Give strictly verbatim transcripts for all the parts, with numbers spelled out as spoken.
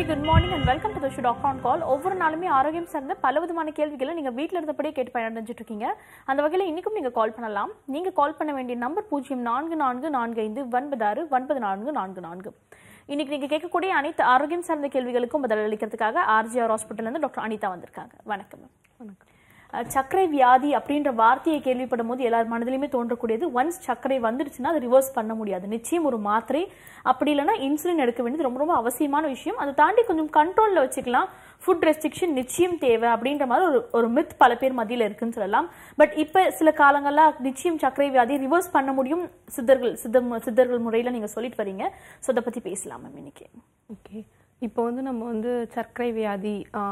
good morning and welcome to the show Doctor on Call. ஒவ்வொரு நாளுமே ஆரோக்கியம் சார்ந்த பல விதமான கேள்விகளை நீங்க வீட்ல இருந்தபடியே கேட்டு பயனடைஞ்சிட்டு இருக்கீங்க. அந்த வகையில இன்னைக்கும் நீங்க கால் பண்ணலாம். நீங்க கால் பண்ண வேண்டிய நம்பர் பூஜ்ஜியம் நான்கு நான்கு நான்கு ஐந்து ஒன்பது ஆறு ஒன்பது நான்கு நான்கு நான்கு. இன்னைக்கு நீங்க கேட்கக்கூடிய அனைத்து ஆரோக்கியம் சார்ந்த கேள்விகளுக்கும் பதிலளிக்கிறதுக்காக ஆர்ஜிஆர் ஹாஸ்பிட்டல்ல இருந்து டாக்டர் அனிதா வந்திருக்காங்க. வணக்கம். வணக்கம். சர்க்கரை வியாதி அப்படின்ற வார்த்தையை கேள்விப்படும் போது எல்லார் மனதிலுமே தோன்றக்கூடியது ஒன்ஸ் சர்க்கரை வந்துடுச்சுன்னா அதை ரிவர்ஸ் பண்ண முடியாது. நிச்சயம் ஒரு மாத்திரை அப்படி இல்லைன்னா இன்சுலின் எடுக்க வேண்டியது ரொம்ப ரொம்ப அவசியமான விஷயம். அதை தாண்டி கொஞ்சம் கண்ட்ரோல்ல வச்சுக்கலாம். ஃபுட் ரெஸ்ட்ரிக்ஷன் நிச்சயம் தேவை அப்படின்ற மாதிரி ஒரு ஒரு மித் பல பேர் மத்தியில் இருக்குன்னு சொல்லலாம். பட் இப்ப சில காலங்கள்ல நிச்சயம் சர்க்கரை வியாதி ரிவர்ஸ் பண்ண முடியும் சித்தர்கள் சித்தம் சித்தர்கள் முறையில நீங்க சொல்லிட்டு வரீங்க. ஸோ அதை பத்தி பேசலாம் மேம் இன்னைக்கு. ஓகே, இப்போ வந்து நம்ம வந்து சர்க்கரை வியாதி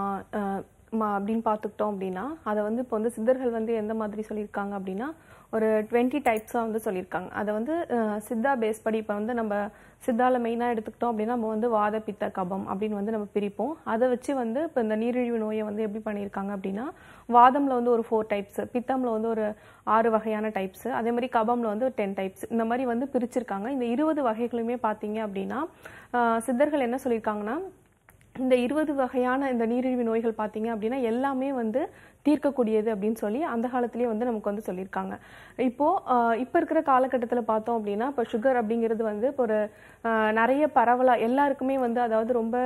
அப்படின்னு பார்த்துக்கிட்டோம் அப்படின்னா அதை வந்து இப்போ வந்து சித்தர்கள் வந்து எந்த மாதிரி சொல்லியிருக்காங்க அப்படின்னா ஒரு டுவெண்ட்டி டைப்ஸாக வந்து சொல்லியிருக்காங்க. அதை வந்து சித்தா பேஸ் படி இப்போ வந்து நம்ம சித்தாவில் மெயினாக எடுத்துக்கிட்டோம் அப்படின்னா நம்ம வந்து வாத பித்த கபம் அப்படின்னு வந்து நம்ம பிரிப்போம். அதை வச்சு வந்து இப்போ இந்த நீரிழிவு நோயை வந்து எப்படி பண்ணியிருக்காங்க அப்படின்னா வாதமில் வந்து ஒரு ஃபோர் டைப்ஸ், பித்தமில் வந்து ஒரு ஆறு வகையான டைப்ஸ், அதே மாதிரி கபமில் வந்து ஒரு டென் டைப்ஸ், இந்த மாதிரி வந்து பிரிச்சிருக்காங்க. இந்த இருபது வகைகளுமே பார்த்தீங்க அப்படின்னா சித்தர்கள் என்ன சொல்லியிருக்காங்கன்னா இந்த இருபது வகையான இந்த நீரிழிவு நோய்கள் பார்த்தீங்க அப்படின்னா எல்லாமே வந்து தீர்க்கக்கூடியது அப்படின்னு சொல்லி அந்த காலத்திலேயே வந்து நமக்கு வந்து சொல்லியிருக்காங்க. இப்போ இப்போ இருக்கிற காலகட்டத்தில் பார்த்தோம் அப்படின்னா இப்போ சுகர் அப்படிங்கிறது வந்து இப்போ ஒரு நிறைய பரவலாக எல்லாருக்குமே வந்து அதாவது ரொம்ப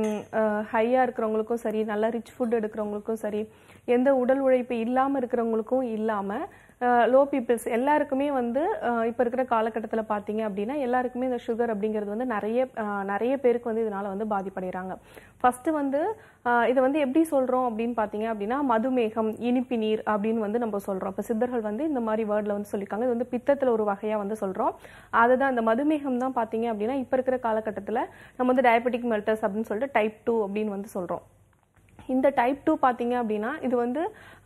ஹையாக இருக்கிறவங்களுக்கும் சரி, நல்ல ரிச் ஃபுட் எடுக்கிறவங்களுக்கும் சரி, எந்த உடல் உழைப்பு இல்லாமல் இருக்கிறவங்களுக்கும் இல்லாமல் லோ பீப்புள்ஸ் எல்லாருக்குமே வந்து இப்போ இருக்கிற காலகட்டத்தில் பார்த்தீங்க அப்படின்னா எல்லாருக்குமே இந்த சுகர் அப்படிங்கிறது வந்து நிறைய நிறைய பேருக்கு வந்து இதனால வந்து பாதிப்படைகிறாங்க. ஃபர்ஸ்ட் வந்து இதை வந்து எப்படி சொல்கிறோம் அப்படின்னு பார்த்தீங்க அப்படின்னா மதுமேகம், இனிப்பு நீர் அப்படின்னு வந்து நம்ம சொல்கிறோம். இப்போ சித்தர்கள் வந்து இந்த மாதிரி வேர்டில் வந்து சொல்லியிருக்காங்க. இது வந்து பித்தத்தில் ஒரு வகையாக வந்து சொல்கிறோம். அதுதான் இந்த மதுமேகம் தான் பார்த்தீங்க அப்படின்னா இப்போ இருக்கிற காலகட்டத்தில் நம்ம வந்து டயபெட்டிக் மெல்டர்ஸ் அப்படின்னு சொல்லிட்டு டைப் டூ அப்படின்னு வந்து சொல்கிறோம். இந்த டைப் டூ பார்த்தீங்க அப்படின்னா இது வந்து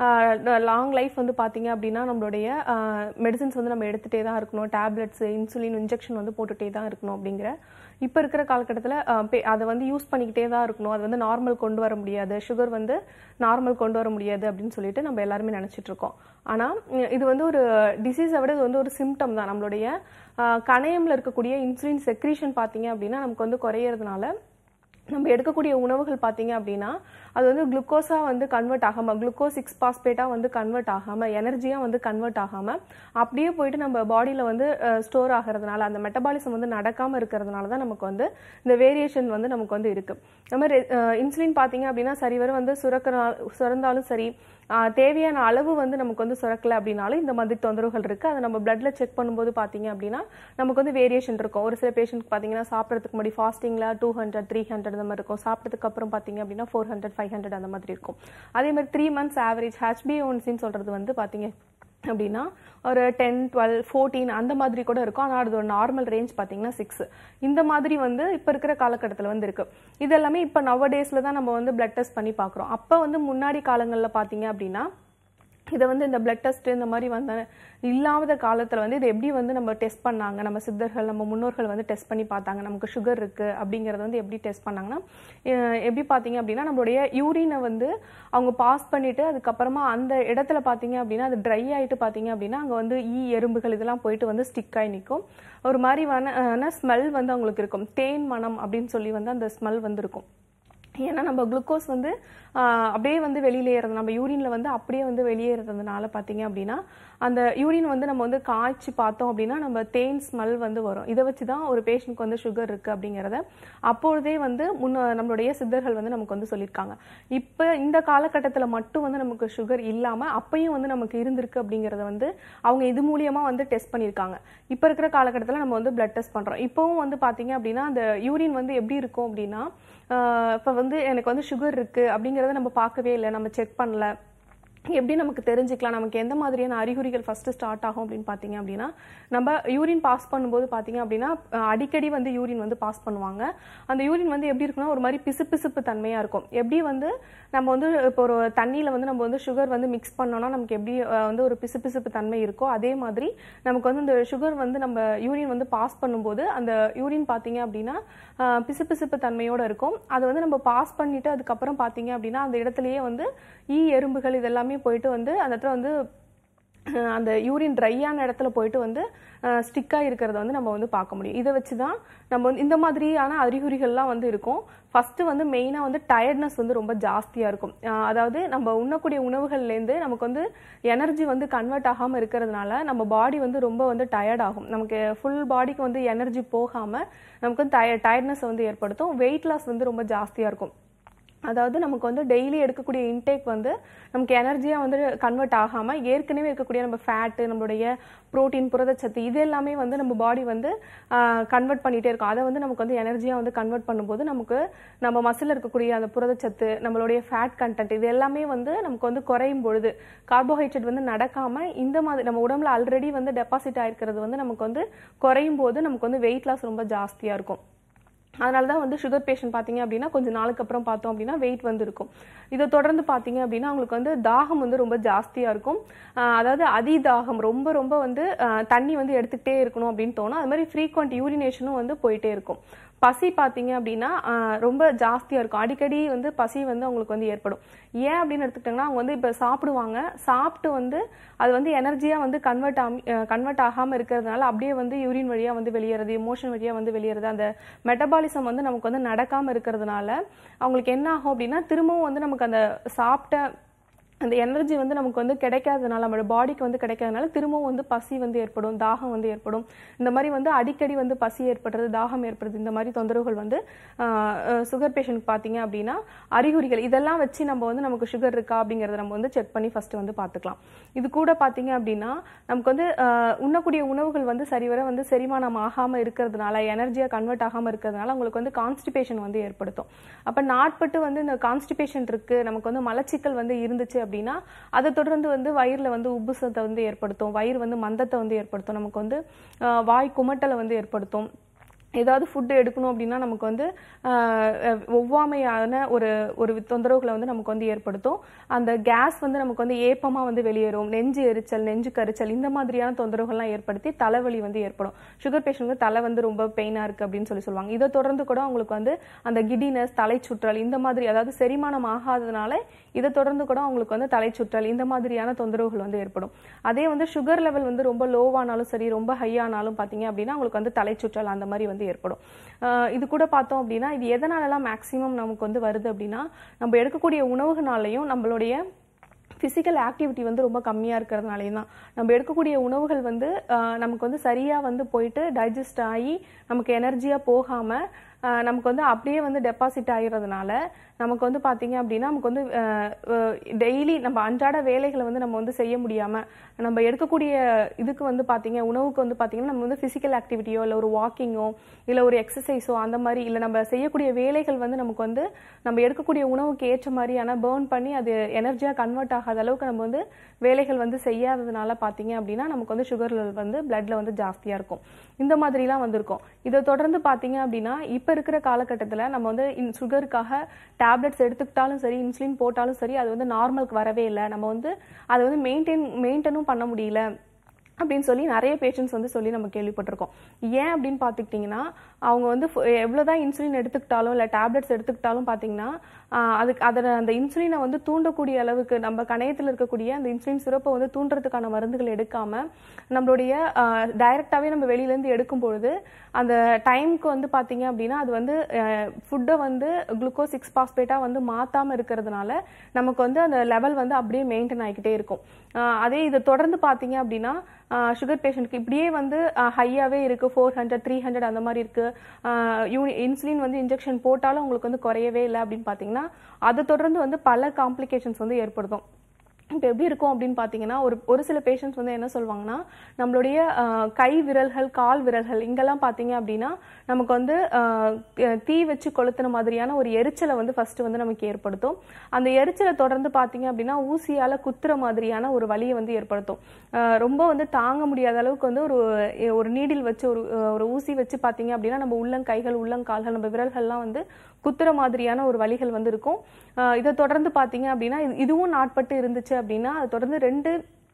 லாங் லைஃப் வந்து பார்த்தீங்க அப்படின்னா நம்மளுடைய மெடிசின்ஸ் வந்து நம்ம எடுத்துகிட்டே தான் இருக்கணும், டேப்லெட்ஸ், இன்சுலின் இன்ஜெக்ஷன் வந்து போட்டுகிட்டே தான் இருக்கணும். அப்படிங்கிற இப்போ இருக்கிற காலகட்டத்தில் அதை வந்து யூஸ் பண்ணிக்கிட்டே தான் இருக்கணும். அது வந்து நார்மல் கொண்டு வர முடியாது, சுகர் வந்து நார்மல் கொண்டு வர முடியாது அப்படின்னு சொல்லிட்டு நம்ம எல்லாருமே நினச்சிட்டு இருக்கோம். ஆனால் இது வந்து ஒரு டிசீஸை விட இது வந்து ஒரு சிம்டம் தான். நம்மளுடைய கணையமில் இருக்கக்கூடிய இன்சுலின் செக்ரீஷன் பார்த்தீங்க அப்படின்னா நமக்கு வந்து குறையிறதுனால நம்ம எடுக்கக்கூடிய உணவுகள் பார்த்தீங்க அப்படின்னா அது வந்து குளுக்கோஸாக வந்து கன்வெர்ட் ஆகாமல், குளுக்கோஸ் சிக்ஸ் பாஸ்பேட்டாக வந்து கன்வெர்ட் ஆகாமல், எனர்ஜியாக வந்து கன்வெர்ட் ஆகாமல் அப்படியே போயிட்டு நம்ம பாடியில் வந்து ஸ்டோர் ஆகிறதுனால அந்த மெட்டபாலிசம் வந்து நடக்காமல் இருக்கிறதுனால தான் நமக்கு வந்து இந்த வேரியேஷன் வந்து நமக்கு வந்து இருக்குது. நம்ம இன்சுலின் பார்த்தீங்க அப்படின்னா சரிவர வந்து சுரக்கிற சுரந்தாலும் சரி, தேவையான அளவு வந்து நமக்கு வந்து சுரக்கலை அப்படின்னாலும் இந்த மாதிரி தொந்தரவுகள் இருக்குது. அதை நம்ம பிளட்ல செக் பண்ணும்போது பார்த்தீங்க அப்படின்னா நமக்கு வந்து வேரியேஷன் இருக்கும். ஒரு சில பேஷண்ட் பார்த்தீங்கன்னா சாப்பிட்றதுக்கு முன்னாடி ஃபாஸ்டிங்கில் டூ ஹண்ட்ரட் த்ரீ ஹண்ட்ரட் அந்த மாதிரி இருக்கும், சாப்பிட்டதுக்கு அப்புறம் பார்த்தீங்க அப்படின்னா ஃபோர் ஹண்ட்ரட் ஃபைவ் ஹண்ட்ரட் அந்த மாதிரி இருக்கும். அதே மாதிரி த்ரீ மந்த்ஸ் ஆவரேஜ் ஹெச்பிஏஒன்சின்னு சொல்கிறது வந்து பார்த்தீங்க அப்படின்னா ஒரு டென் டுவெல் ஃபோர்டீன் அந்த மாதிரி கூட இருக்கும். ஆனால் அது ஒரு நார்மல் ரேஞ்ச் பார்த்தீங்கன்னா சிக்ஸ் இந்த மாதிரி வந்து இப்போ இருக்கிற காலகட்டத்தில் வந்து இருக்கு. இது எல்லாமே இப்போ நவ டேஸில் தான் நம்ம வந்து பிளட் டெஸ்ட் பண்ணி பார்க்குறோம். அப்போ வந்து முன்னாடி காலங்களில் பார்த்தீங்க அப்படின்னா இதை வந்து இந்த பிளட் டெஸ்ட் இந்த மாதிரி வந்த இல்லாத காலத்தில் வந்து இதை எப்படி வந்து நம்ம டெஸ்ட் பண்ணாங்க, நம்ம சித்தர்கள் நம்ம முன்னோர்கள் வந்து டெஸ்ட் பண்ணி பார்த்தாங்க நமக்கு சுகர் இருக்குது அப்படிங்கிறத வந்து எப்படி டெஸ்ட் பண்ணாங்கன்னா எப்படி பார்த்தீங்க அப்படின்னா நம்மளுடைய யூரினை வந்து அவங்க பாஸ் பண்ணிவிட்டு அதுக்கப்புறமா அந்த இடத்துல பார்த்தீங்க அப்படின்னா அது ட்ரை ஆகிட்டு பார்த்தீங்க அப்படின்னா அங்கே வந்து ஈ எறும்புகள் இதெல்லாம் போயிட்டு வந்து ஸ்டிக் ஆகி நிற்கும். ஒரு மாதிரி வன ஸ்மெல் வந்து அவங்களுக்கு இருக்கும், தேன் மனம் அப்படின்னு சொல்லி வந்து அந்த ஸ்மெல் வந்து இருக்கும். ஏன்னா நம்ம குளுக்கோஸ் வந்து அப்படியே வந்து வெளியேறது, நம்ம யூரின்ல வந்து அப்படியே வந்து வெளியேறதுனால பார்த்தீங்க அப்படின்னா அந்த யூரின் வந்து நம்ம வந்து காய்ச்சி பார்த்தோம் அப்படின்னா நம்ம தேன் ஸ்மெல் வந்து வரும். இதை வச்சு தான் ஒரு பேஷண்ட்க்கு வந்து சுகர் இருக்குது அப்படிங்கிறத அப்பொழுதே வந்து முன்ன நம்மளுடைய சித்தர்கள் வந்து நமக்கு வந்து சொல்லியிருக்காங்க. இப்போ இந்த காலகட்டத்தில் மட்டும் வந்து நமக்கு சுகர் இல்லாமல் அப்பையும் வந்து நமக்கு இருந்திருக்கு அப்படிங்கிறத வந்து அவங்க இது மூலியமாக வந்து டெஸ்ட் பண்ணியிருக்காங்க. இப்போ இருக்கிற காலகட்டத்தில் நம்ம வந்து பிளட் டெஸ்ட் பண்ணுறோம். இப்போவும் வந்து பார்த்தீங்க அப்படின்னா அந்த யூரின் வந்து எப்படி இருக்கும் அப்படின்னா இப்போ வந்து எனக்கு வந்து சுகர் இருக்குது அப்படிங்கிறத நம்ம பார்க்கவே இல்லை, நம்ம செக் பண்ணல. எப்படி நமக்கு தெரிஞ்சுக்கலாம், நமக்கு எந்த மாதிரியான அறிகுறிகள் ஃபர்ஸ்ட் ஸ்டார்ட் ஆகும் அப்படின்னு பார்த்தீங்க அப்படின்னா நம்ம யூரின் பாஸ் பண்ணும்போது பார்த்தீங்க அப்படின்னா அடிக்கடி வந்து யூரின் வந்து பாஸ் பண்ணுவாங்க. அந்த யூரின் வந்து எப்படி இருக்குன்னா ஒரு மாதிரி பிசு பிசுப்பு தன்மையாக இருக்கும். எப்படி வந்து நம்ம வந்து இப்போ ஒரு தண்ணியில் வந்து நம்ம வந்து சுகர் வந்து மிக்ஸ் பண்ணோம்னா நமக்கு எப்படி வந்து ஒரு பிசு பிசுப்பு தன்மை இருக்கோ அதே மாதிரி நமக்கு வந்து இந்த சுகர் வந்து நம்ம யூரின் வந்து பாஸ் பண்ணும்போது அந்த யூரின் பார்த்தீங்க அப்படின்னா பிசு பிசுப்பு தன்மையோடு இருக்கும். அதை வந்து நம்ம பாஸ் பண்ணிட்டு அதுக்கப்புறம் பார்த்தீங்க அப்படின்னா அந்த இடத்துலயே வந்து ஈ எறும்புகள் இதெல்லாமே போயிட்டு வந்து அந்த இடத்துல வந்து அந்த யூரின் ட்ரையான இடத்துல போயிட்டு வந்து ஸ்டிக்காக இருக்கிறத வந்து நம்ம வந்து பார்க்க முடியும். இதை வச்சு தான் நம்ம வந்து இந்த மாதிரியான அறிகுறிகள்லாம் வந்து இருக்கும். ஃபர்ஸ்ட் வந்து மெயினாக வந்து டயர்ட்னஸ் வந்து ரொம்ப ஜாஸ்தியாக இருக்கும். அதாவது நம்ம உண்ணக்கூடிய உணவுகள்லேருந்து நமக்கு வந்து எனர்ஜி வந்து கன்வெர்ட் ஆகாமல் இருக்கிறதுனால நம்ம பாடி வந்து ரொம்ப வந்து டயர்ட் ஆகும். நமக்கு ஃபுல் பாடிக்கு வந்து எனர்ஜி போகாமல் நமக்கு வந்து டய டயர்ட்னஸ் வந்து ஏற்படுத்தும். வெயிட் லாஸ் வந்து ரொம்ப ஜாஸ்தியாக இருக்கும். அதாவது நமக்கு வந்து டெய்லி எடுக்கக்கூடிய இன்டேக் வந்து நமக்கு எனர்ஜியாக வந்து கன்வெர்ட் ஆகாமல் ஏற்கனவே இருக்கக்கூடிய நம்ம ஃபேட்டு, நம்மளுடைய ப்ரோட்டீன், புரதச்சத்து இது எல்லாமே வந்து நம்ம பாடி வந்து கன்வெர்ட் பண்ணிகிட்டே இருக்கும். அதை வந்து நமக்கு வந்து எனர்ஜியாக வந்து கன்வெர்ட் பண்ணும்போது நமக்கு நம்ம மசில் இருக்கக்கூடிய அந்த புரதச்சத்து, நம்மளுடைய ஃபேட் கண்டென்ட் இது எல்லாமே வந்து நமக்கு வந்து குறையும் பொழுது கார்போஹைட்ரேட் வந்து நடக்காமல் இந்த மாதிரி நம்ம உடம்புல ஆல்ரெடி வந்து டெபாசிட் ஆகிருக்கிறது வந்து நமக்கு வந்து குறையும் போது நமக்கு வந்து வெயிட் லாஸ் ரொம்ப ஜாஸ்தியாக இருக்கும். அதனால தான் வந்து சுகர் பேஷண்ட் பார்த்தீங்க அப்படின்னா கொஞ்சம் நாளுக்கு அப்புறம் பார்த்தோம் அப்படின்னா வெயிட் வந்து இருக்கும். இதை தொடர்ந்து பார்த்தீங்க அப்படின்னா அவங்களுக்கு வந்து தாகம் வந்து ரொம்ப ஜாஸ்தியாக இருக்கும். அதாவது அதி தாகம், ரொம்ப ரொம்ப வந்து தண்ணி வந்து எடுத்துக்கிட்டே இருக்கணும் அப்படின்னு தோணும். அது மாதிரி ஃப்ரீக்வெண்ட் யூரினேஷனும் வந்து போயிட்டே இருக்கும். பசி பார்த்தீங்க அப்படின்னா ரொம்ப ஜாஸ்தியாக இருக்கும். அடிக்கடி வந்து பசி வந்து அவங்களுக்கு வந்து ஏற்படும். ஏன் அப்படின்னு எடுத்துக்கிட்டாங்கன்னா அவங்க வந்து இப்போ சாப்பிடுவாங்க, சாப்பிட்டு வந்து அது வந்து எனர்ஜியாக வந்து கன்வெர்ட் ஆகி கன்வெர்ட் ஆகாமல் இருக்கிறதுனால அப்படியே வந்து யூரின் வழியாக வந்து வெளியேறது, எமோஷன் வழியாக வந்து வெளியேறது, அந்த மெட்டபாலிசம் வந்து நமக்கு வந்து நடக்காமல் இருக்கிறதுனால அவங்களுக்கு என்ன ஆகும் அப்படின்னா திரும்பவும் வந்து நமக்கு அந்த சாப்பிட்ட அந்த எனர்ஜி வந்து நமக்கு வந்து கிடைக்காதனால, நம்மளோட பாடிக்கு வந்து கிடைக்காதனால திரும்பவும் வந்து பசி வந்து ஏற்படும், தாகம் வந்து ஏற்படும். இந்த மாதிரி வந்து அடிக்கடி வந்து பசி ஏற்படுறது, தாகம் ஏற்படுறது, இந்த மாதிரி தொந்தரவுகள் வந்து சுகர் பேஷண்ட்க்கு பார்த்தீங்க அப்படின்னா அறிகுறிகள் இதெல்லாம் வச்சு நம்ம வந்து நமக்கு சுகர் இருக்கா அப்படிங்கிறத நம்ம வந்து செக் பண்ணி ஃபர்ஸ்ட் வந்து பார்த்துக்கலாம். இது கூட பார்த்தீங்க அப்படின்னா நமக்கு வந்து உண்ணக்கூடிய உணவுகள் வந்து சரிவர வந்து செரிமானம் ஆகாமல் இருக்கிறதுனால, எனர்ஜியாக கன்வெர்ட் ஆகாமல் இருக்கிறதுனால உங்களுக்கு வந்து கான்ஸ்டிபேஷன் வந்து ஏற்படுத்தும். அப்போ நாட்பட்டு வந்து இந்த கான்ஸ்டிபேஷன் இருக்கு, நமக்கு வந்து மலச்சிக்கல் வந்து இருந்துச்சு அப்படின்னா அதை தொடர்ந்து வந்து வயிறுல வந்து உப்புசத்தை வந்து ஏற்படுத்தும், வயிறு வந்து மந்தத்தை வந்து ஏற்படுத்தும், நமக்கு வந்து வாய் குமட்டலை வந்து ஏற்படுத்தும். ஏதாவது ஃபுட்டு எடுக்கணும் அப்படின்னா நமக்கு வந்து ஒவ்வாமையான ஒரு ஒரு தொந்தரவுகளை வந்து நமக்கு வந்து ஏற்படுத்தும். அந்த கேஸ் வந்து நமக்கு வந்து ஏப்பமாக வந்து வெளியேறும், நெஞ்சு எரிச்சல், நெஞ்சு கரிச்சல் இந்த மாதிரியான தொந்தரவுகள்லாம் ஏற்படுத்தி தலைவலி வந்து ஏற்படும். சுகர் பேஷண்ட்க்கு தலை வந்து ரொம்ப பெயினாக இருக்குது அப்படின்னு சொல்லி சொல்லுவாங்க. இதை தொடர்ந்து கூட அவங்களுக்கு வந்து அந்த கிடினஸ், தலை சுற்றல் இந்த மாதிரி, அதாவது செரிமானம் ஆகாததுனால இதை தொடர்ந்து கூட அவங்களுக்கு வந்து தலை சுற்றல் இந்த மாதிரியான தொந்தரவுகள் வந்து ஏற்படும். அதே வந்து சுகர் லெவல் வந்து ரொம்ப லோவானாலும் சரி, ரொம்ப ஹையானாலும் பார்த்தீங்க அப்படின்னா அவங்களுக்கு வந்து தலை சுற்றல் அந்த மாதிரி வந்து ஏற்படும். இது கூட பார்த்தோம் அப்படின்னா இது எதனாலலாம் மேக்சிமம் நமக்கு வந்து வருது அப்படின்னா நம்ம எடுக்கக்கூடிய உணவுகளாலையும் நம்மளுடைய ஃபிசிக்கல் ஆக்டிவிட்டி வந்து ரொம்ப கம்மியாக இருக்கிறதுனாலையும் தான். நம்ம எடுக்கக்கூடிய உணவுகள் வந்து நமக்கு வந்து சரியாக வந்து போயிட்டு டைஜஸ்ட் ஆகி நமக்கு எனர்ஜியாக போகாமல் நமக்கு வந்து அப்படியே வந்து டெபாசிட் ஆகிறதுனால நமக்கு வந்து பார்த்தீங்க அப்படின்னா நமக்கு வந்து டெய்லி நம்ம அன்றாட வேலைகளை வந்து நம்ம வந்து செய்ய முடியாமல் நம்ம எடுக்கக்கூடிய இதுக்கு வந்து பார்த்தீங்க உணவுக்கு வந்து பார்த்தீங்கன்னா நம்ம வந்து ஃபிசிக்கல் ஆக்டிவிட்டியோ இல்லை ஒரு வாக்கிங்கோ இல்லை ஒரு எக்ஸசைஸோ அந்த மாதிரி இல்லை நம்ம செய்யக்கூடிய வேலைகள் வந்து நமக்கு வந்து நம்ம எடுக்கக்கூடிய உணவுக்கு ஏற்ற மாதிரியான பேர்ன் பண்ணி அது எனர்ஜியாக கன்வெர்ட் ஆகாத அளவுக்கு நம்ம வந்து வேலைகள் வந்து செய்யாததுனால பார்த்தீங்க அப்படின்னா நமக்கு வந்து சுகர் லெவல் வந்து பிளட்ல வந்து ஜாஸ்தியாக இருக்கும். இந்த மாதிரிலாம் வந்திருக்கும். இதை தொடர்ந்து பார்த்தீங்க அப்படின்னா இப்போ இருக்கிற காலகட்டத்தில் நம்ம வந்து சுகருக்காக டேப்லெட்ஸ் எடுத்துக்கிட்டாலும் சரி, இன்சுலின் போட்டாலும் சரி, அது வந்து நார்மலுக்கு வரவே இல்லை. நம்ம வந்து அதை வந்து மெயின்டைன் மெயின்டைனும் பண்ண முடியல அப்படின்னு சொல்லி நிறைய பேஷண்ட்ஸ் வந்து சொல்லி நம்ம கேள்விப்பட்டிருக்கோம். ஏன் அப்படின்னு பார்த்துக்கிட்டிங்கன்னா அவங்க வந்து எவ்வளோதான் இன்சுலின் எடுத்துக்கிட்டாலும் இல்லை டேப்லெட்ஸ் எடுத்துக்கிட்டாலும் பார்த்தீங்கன்னா அதுக்கு அதை அந்த இன்சுலினை வந்து தூண்டக்கூடிய அளவுக்கு நம்ம கணையத்தில் இருக்கக்கூடிய அந்த இன்சுலின் சிறப்பை வந்து தூண்டுறதுக்கான மருந்துகள் எடுக்காமல் நம்மளுடைய டைரெக்டாகவே நம்ம வெளியிலேருந்து எடுக்கும் பொழுது அந்த டைமுக்கு வந்து பார்த்தீங்க அப்படின்னா அது வந்து ஃபுட்டை வந்து குளுக்கோஸ் சிக்ஸ் பாஸ்பேட்டாக வந்து மாற்றாமல் இருக்கிறதுனால நமக்கு வந்து அந்த லெவல் வந்து அப்படியே மெயின்டைன் ஆகிக்கிட்டே இருக்கும். அதே இதை தொடர்ந்து பார்த்தீங்க அப்படின்னா சுகர் பேஷண்ட்க்கு இப்படியே வந்து ஹையாகவே இருக்குது, ஃபோர் ஹண்ட்ரட் த்ரீ ஹண்ட்ரட் அந்த மாதிரி இருக்குது, யூனி இன்சுலின் வந்து இன்ஜெக்ஷன் போட்டாலும் உங்களுக்கு வந்து குறையவே இல்லை அப்படின்னு பார்த்தீங்கன்னா அதை தொடர்ந்து வந்து பல காம்ப்ளிகேஷன்ஸ் வந்து ஏற்படுத்தும். இப்போ எப்படி இருக்கும் அப்படின்னு பார்த்தீங்கன்னா ஒரு ஒரு சில பேஷண்ட்ஸ் வந்து என்ன சொல்லுவாங்கன்னா நம்மளுடைய கை விரல்கள், கால் விரல்கள் இங்கெல்லாம் பார்த்தீங்க அப்படின்னா நமக்கு வந்து தீ வச்சு கொளுத்துன மாதிரியான ஒரு எரிச்சலை வந்து ஃபர்ஸ்ட் வந்து நமக்கு ஏற்படுத்தும். அந்த எரிச்சலை தொடர்ந்து பார்த்தீங்க அப்படின்னா ஊசியால் குத்துற மாதிரியான ஒரு வலியை வந்து ஏற்படுத்தும். ரொம்ப வந்து தாங்க முடியாத அளவுக்கு வந்து ஒரு ஒரு நீடில் வச்சு ஒரு ஒரு ஊசி வச்சு பார்த்தீங்க அப்படின்னா நம்ம உள்ளங்கைகள், உள்ளங்கால்கள், நம்ம விரல்கள்லாம் வந்து குத்துற மாதிரியான ஒரு வலிகள் வந்து இருக்கும். இதை தொடர்ந்து பார்த்தீங்க அப்படின்னா இதுவும் நாட்பட்டு இருந்துச்சு அப்படின்னா அது தொடர்ந்து ரெண்டு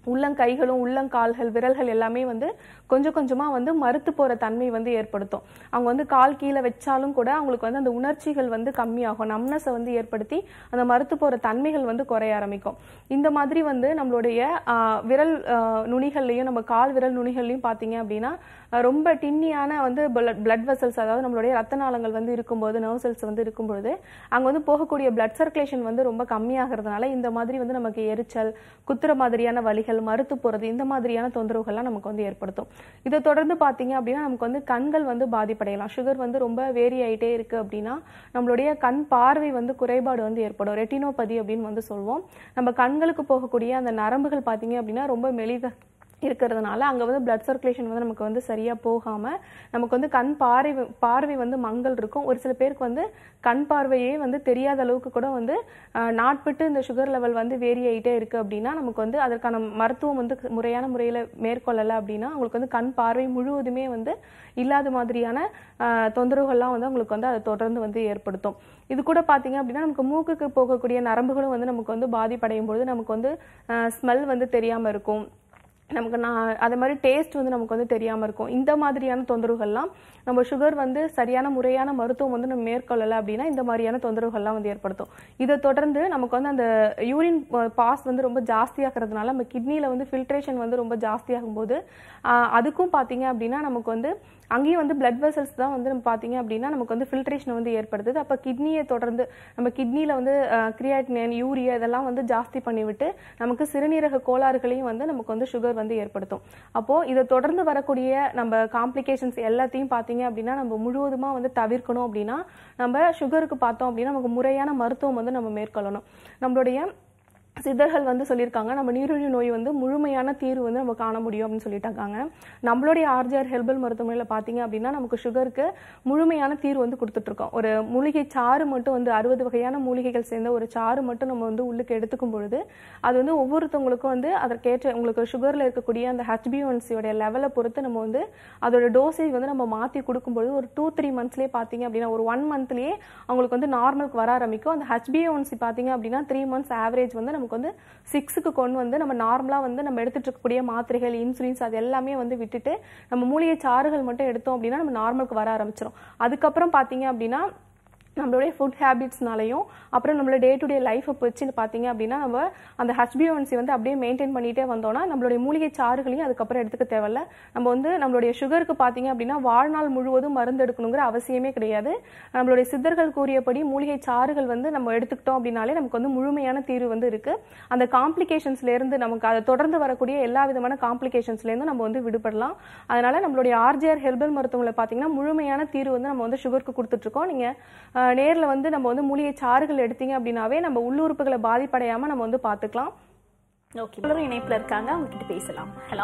உள்ளங்கைகளும் உள்ளங்கால்கள் விரல்கள் எல்லாமே வந்து கொஞ்சம் கொஞ்சமாக வந்து மறுத்து போகிற தன்மை வந்து ஏற்படுத்தும். அவங்க வந்து கால் கீழே வச்சாலும் கூட அவங்களுக்கு வந்து அந்த உணர்ச்சிகள் வந்து கம்மியாகும், நம்னஸை வந்து ஏற்படுத்தி அந்த மறுத்து போகிற தன்மைகள் வந்து குறைய ஆரம்பிக்கும். இந்த மாதிரி வந்து நம்மளுடைய விரல் நுனிகள்லையும் நம்ம கால் விரல் நுனிகள்லையும் பார்த்தீங்க அப்படின்னா ரொம்ப டின்னியான வந்து பிளட் வெசல்ஸ், அதாவது நம்மளுடைய ரத்த நாளங்கள் வந்து இருக்கும்போது, நர்வ் செல்ஸ் வந்து இருக்கும்போது அங்கே வந்து போகக்கூடிய பிளட் சர்க்குலேஷன் வந்து ரொம்ப கம்மியாகிறதுனால இந்த மாதிரி வந்து நமக்கு எரிச்சல், குத்துற மாதிரியான வலிகள், மறுத்து போறது, இந்த மாதிரியான தொந்தரவுகள்லாம் நமக்கு வந்து ஏற்படுத்தும். இதை தொடர்ந்து பார்த்தீங்க அப்படின்னா நமக்கு வந்து கண்கள் வந்து பாதிப்படையலாம். சுகர் வந்து ரொம்ப வேரி ஆகிட்டே இருக்கு அப்படின்னா நம்மளுடைய கண் பார்வை வந்து குறைபாடு வந்து ஏற்படும். ரெட்டினோபதி அப்படின்னு வந்து சொல்லுவோம். நம்ம கண்களுக்கு போகக்கூடிய அந்த நரம்புகள் பார்த்தீங்க அப்படின்னா ரொம்ப மெலித இருக்கிறதுனால அங்கே வந்து பிளட் சர்க்குலேஷன் வந்து நமக்கு வந்து சரியாக போகாமல் நமக்கு வந்து கண் பார்வை பார்வை வந்து மங்கல் இருக்கும். ஒரு சில பேருக்கு வந்து கண் பார்வையே வந்து தெரியாத அளவுக்கு கூட வந்து நாட்பட்டு இந்த சுகர் லெவல் வந்து வேரி ஆகிட்டே இருக்குது அப்படின்னா நமக்கு வந்து அதற்கான மருத்துவம் வந்து முறையான முறையில் மேற்கொள்ளலை அப்படின்னா அவங்களுக்கு வந்து கண் பார்வை முழுவதுமே வந்து இல்லாத மாதிரியான தொந்தரவுகள்லாம் வந்து அவங்களுக்கு வந்து அதை தொடர்ந்து வந்து ஏற்படுத்தும். இது கூட பார்த்தீங்க அப்படின்னா நமக்கு மூக்குக்கு போகக்கூடிய நரம்புகளும் வந்து நமக்கு வந்து பாதிப்படையும் பொழுது நமக்கு வந்து ஸ்மெல் வந்து தெரியாமல் இருக்கும். நமக்கு நான் அது மாதிரி டேஸ்ட் வந்து நமக்கு வந்து தெரியாமல் இருக்கும். இந்த மாதிரியான தொந்தரவுகள்லாம் நம்ம சுகர் வந்து சரியான முறையான மருத்துவம் வந்து நம்ம மேற்கொள்ளலை அப்படின்னா இந்த மாதிரியான தொந்தரவுகள்லாம் வந்து ஏற்படுத்தும். இதை தொடர்ந்து நமக்கு வந்து அந்த யூரின் பாஸ் வந்து ரொம்ப ஜாஸ்தியாகிறதுனால நம்ம கிட்னியில் வந்து ஃபில்ட்ரேஷன் வந்து ரொம்ப ஜாஸ்தியாகும் போது அதுக்கும் பார்த்தீங்க அப்படின்னா நமக்கு வந்து அங்கேயும் வந்து பிளட் வெசல்ஸ் தான் வந்து நம்ம பார்த்தீங்க அப்படின்னா நமக்கு வந்து ஃபில்ட்ரேஷன் வந்து ஏற்படுத்துது. அப்போ கிட்னியை தொடர்ந்து நம்ம கிட்னியில் வந்து கிரியாட்டினின், யூரியா இதெல்லாம் வந்து ஜாஸ்தி பண்ணிவிட்டு நமக்கு சிறுநீரக கோளாறுகளையும் வந்து நமக்கு வந்து சுகர் வந்து ஏற்படுத்தும். அப்போது இதை தொடர்ந்து வரக்கூடிய நம்ம காம்ப்ளிகேஷன்ஸ் எல்லாத்தையும் பார்த்தீங்க அப்படின்னா நம்ம முழுவதுமாக வந்து தவிர்க்கணும் அப்படின்னா நம்ம சுகருக்கு பார்த்தோம் அப்படின்னா நமக்கு முறையான மருத்துவம் வந்து நம்ம மேற்கொள்ளணும். நம்மளுடைய சித்தர்கள் வந்து சொல்லியிருக்காங்க நம்ம நீரிழிவு நோய் வந்து முழுமையான தீர்வு வந்து நம்ம காண முடியும் அப்படின்னு சொல்லிட்டாங்க. நம்மளுடைய ஆர்ஜிஆர் ஹெர்பல் மருத்துவமனையில் பார்த்தீங்க அப்படின்னா நமக்கு சுகருக்கு முழுமையான தீர்வு வந்து கொடுத்துட்ருக்கோம். ஒரு மூலிகை சாறு மட்டும் வந்து அறுபது வகையான மூலிகைகள் சேர்ந்த ஒரு சாறு மட்டும் நம்ம வந்து உள்ளுக்கு எடுத்துக்கும் பொழுது அது வந்து ஒவ்வொருத்தவங்களுக்கும் வந்து அதற்கேற்ற உங்களுக்கு சுகரில் இருக்கக்கூடிய அந்த ஹெச்பிஒன்சியோடைய லெவலை பொறுத்து நம்ம வந்து அதோட டோசேஜ் வந்து நம்ம மாற்றி கொடுக்கும்பொழுது ஒரு டூ த்ரீ மந்த்ஸ்லேயே பார்த்தீங்க அப்படின்னா ஒரு ஒன் மந்த்லேயே அவங்களுக்கு வந்து நார்மலுக்கு வர ஆரம்பிக்கும். அந்த ஹெச்பிஒன்சி பார்த்தீங்க அப்படின்னா த்ரீ மந்த்ஸ் ஆவரேஜ் வந்து நமக்கு வந்து சிக்ஸுக்கு கொண்டு வந்து நம்ம நார்மலா வந்து நம்ம எடுத்துட்டு இருக்கக்கூடிய மாத்திரைகள், இன்சுலின்ஸ் அது எல்லாமே வந்து விட்டுட்டு நம்ம மூலிகை சாறுகள் மட்டும் எடுத்தோம் அப்படின்னா நம்ம நார்மலுக்கு வர ஆரம்பிச்சிடும். அதுக்கப்புறம் பார்த்தீங்க அப்படின்னா நம்மளுடைய ஃபுட் ஹேபிட்ஸ்னாலையும் அப்புறம் நம்மளோட டே டு டே லைஃப்பை வச்சு பார்த்தீங்க அப்படின்னா நம்ம அந்த ஹெச்பிஒன்சி வந்து அப்படியே மெயின்டைன் பண்ணிகிட்டே வந்தோம்னா நம்மளுடைய மூலிகை சாறுகளையும் அதுக்கப்புறம் எடுத்துக்க தேவையில்ல. நம்ம வந்து நம்மளுடைய சுகருக்கு பார்த்தீங்க அப்படின்னா வாழ்நாள் முழுவதும் மருந்து எடுக்கணுங்கிற அவசியமே கிடையாது. நம்மளுடைய சித்தர்கள் கூறியபடி மூலிகை சாறுகள் வந்து நம்ம எடுத்துக்கிட்டோம் அப்படின்னாலே நமக்கு வந்து முழுமையான தீர்வு வந்து இருக்குது. அந்த காம்ப்ளிகேஷன்ஸ்லேருந்து நமக்கு அதை தொடர்ந்து வரக்கூடிய எல்லா விதமான காம்ப்ளிகேஷன்ஸ்லேருந்து நம்ம வந்து விடுபடலாம். அதனால் நம்மளுடைய ஆர்ஜிஆர் ஹெர்பல் மருத்துவத்தில் பார்த்தீங்கன்னா முழுமையான தீர்வு வந்து நம்ம வந்து சுகருக்கு கொடுத்துட்ருக்கோம். நீங்கள் நேரில் வந்து நம்ம வந்து மூலிகை சாறுகள் எடுத்தீங்க அப்படின்னாவே நம்ம உள்ளுறுப்புகளை பாதிப்படையாம நம்ம வந்து பார்த்துக்கலாம். ஓகே, இணைப்பில் இருக்காங்க, உங்ககிட்ட பேசலாம். ஹலோ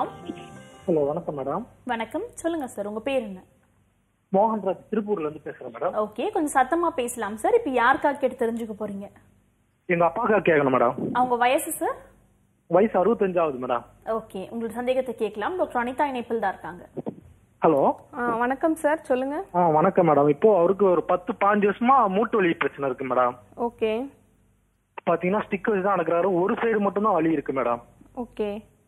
ஹலோ வணக்கம் மேடம். வணக்கம், சொல்லுங்க சார், உங்க பேர் என்ன? மோகன்ராஜ், திருப்பூர்ல இருந்து பேசுறேன் மேடம். ஓகே, கொஞ்சம் சத்தமா பேசலாம் சார். இப்போ யாருக்காக கேட்டு தெரிஞ்சுக்க போறீங்க? எங்க அப்பாக்கா கேட்கணும் மேடம். அவங்க வயசு சார்? வயசு அறுபத்தஞ்சாவது மேடம். ஓகே, உங்களோட சந்தேகத்தை கேட்கலாம். டாக்டர் அனிதா இணைப்பில் தான் இருக்காங்க. ஹலோ வணக்கம் சார், சொல்லுங்க. ஆ வணக்கம் மேடம். இப்போ அவருக்கு ஒரு பத்து பாஞ்சு வருஷமா மூட்டு வலி பிரச்சனை இருக்கு மேடம். ஓகே. பாத்தீங்கன்னா ஸ்டிக் வச்சு தான் நடக்கிறாரு. ஒரு சைடு மட்டும் தான் வலி இருக்கு மேடம். ஓகே.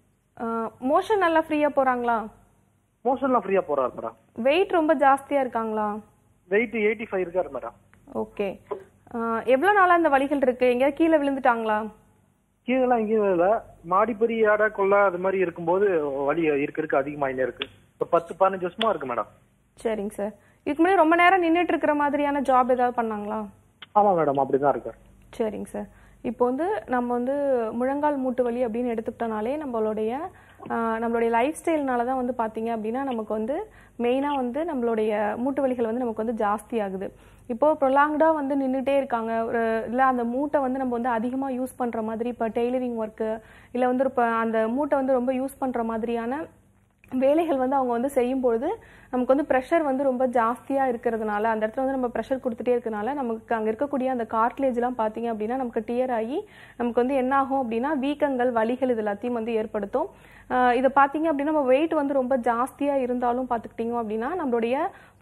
மோஷன் நல்லா ஃப்ரீயா போறாங்களா? மோஷன்லாம் ஃப்ரீயா போறாரு மேடம். வெயிட் ரொம்ப ஜாஸ்தியா இருக்காங்களா? வெயிட் எயிட்டி ஃபைவ் இருக்காரு மேடம். ஓகே. எவ்வளவு நாளா இந்த வலிகள் இருக்கு? எங்கேயாவது கீழே விழுந்துட்டாங்களா? கீழெல்லாம் எங்கேயும் இல்லை. மாடிப்படி ஆட கொள்ள அது மாதிரி இருக்கும்போது வலி இருக்க இருக்க அதிகமாயினே இருக்கு. இப்போ பத்து பதினஞ்சு வருஷமா இருக்கு மேடம். சரிங்க சார். இதுக்கு முன்னாடி ரொம்ப நேரம் நின்றுட்டு இருக்கிற மாதிரியான ஜாப் ஏதாவது பண்ணாங்களா? ஆமா மேடம், அப்படிதான் இருக்கு. சரிங்க சார். இப்போ வந்து நம்ம வந்து முழங்கால் மூட்டு வலி அப்படின்னு எடுத்துக்கிட்டோனாலே நம்மளுடைய நம்மளுடைய லைஃப் ஸ்டைல்னால தான் வந்து பார்த்தீங்க அப்படின்னா நமக்கு வந்து மெயினாக வந்து நம்மளுடைய மூட்டு வலிகள் வந்து நமக்கு வந்து ஜாஸ்தி ஆகுது. இப்போது ப்ரொலாங்டாக வந்து நின்றுட்டே இருக்காங்க, ஒரு இல்லை அந்த மூட்டை வந்து நம்ம வந்து அதிகமாக யூஸ் பண்ணுற மாதிரி, இப்போ டெய்லரிங் ஒர்க்கு இல்லை வந்து இப்போ அந்த மூட்டை வந்து ரொம்ப யூஸ் பண்ணுற மாதிரியான வேலைகள் வந்து அவங்க வந்து செய்யும்பொழுது நமக்கு வந்து ப்ரெஷர் வந்து ரொம்ப ஜாஸ்தியாக இருக்கிறதுனால, அந்த இடத்துல வந்து நம்ம ப்ரெஷர் கொடுத்துட்டே இருக்கனால நமக்கு அங்கே இருக்கக்கூடிய அந்த கார்ட்லேஜ்லாம் பார்த்தீங்க அப்படின்னா நமக்கு டியர் ஆகி நமக்கு வந்து என்ன ஆகும் அப்படின்னா வீக்கங்கள், வலிகள் இது எல்லாத்தையும் வந்து ஏற்படுத்தும். இதை பார்த்தீங்க அப்படின்னா நம்ம வெயிட் வந்து ரொம்ப ஜாஸ்தியாக இருந்தாலும் பார்த்துக்கிட்டிங்க அப்படின்னா நம்மளுடைய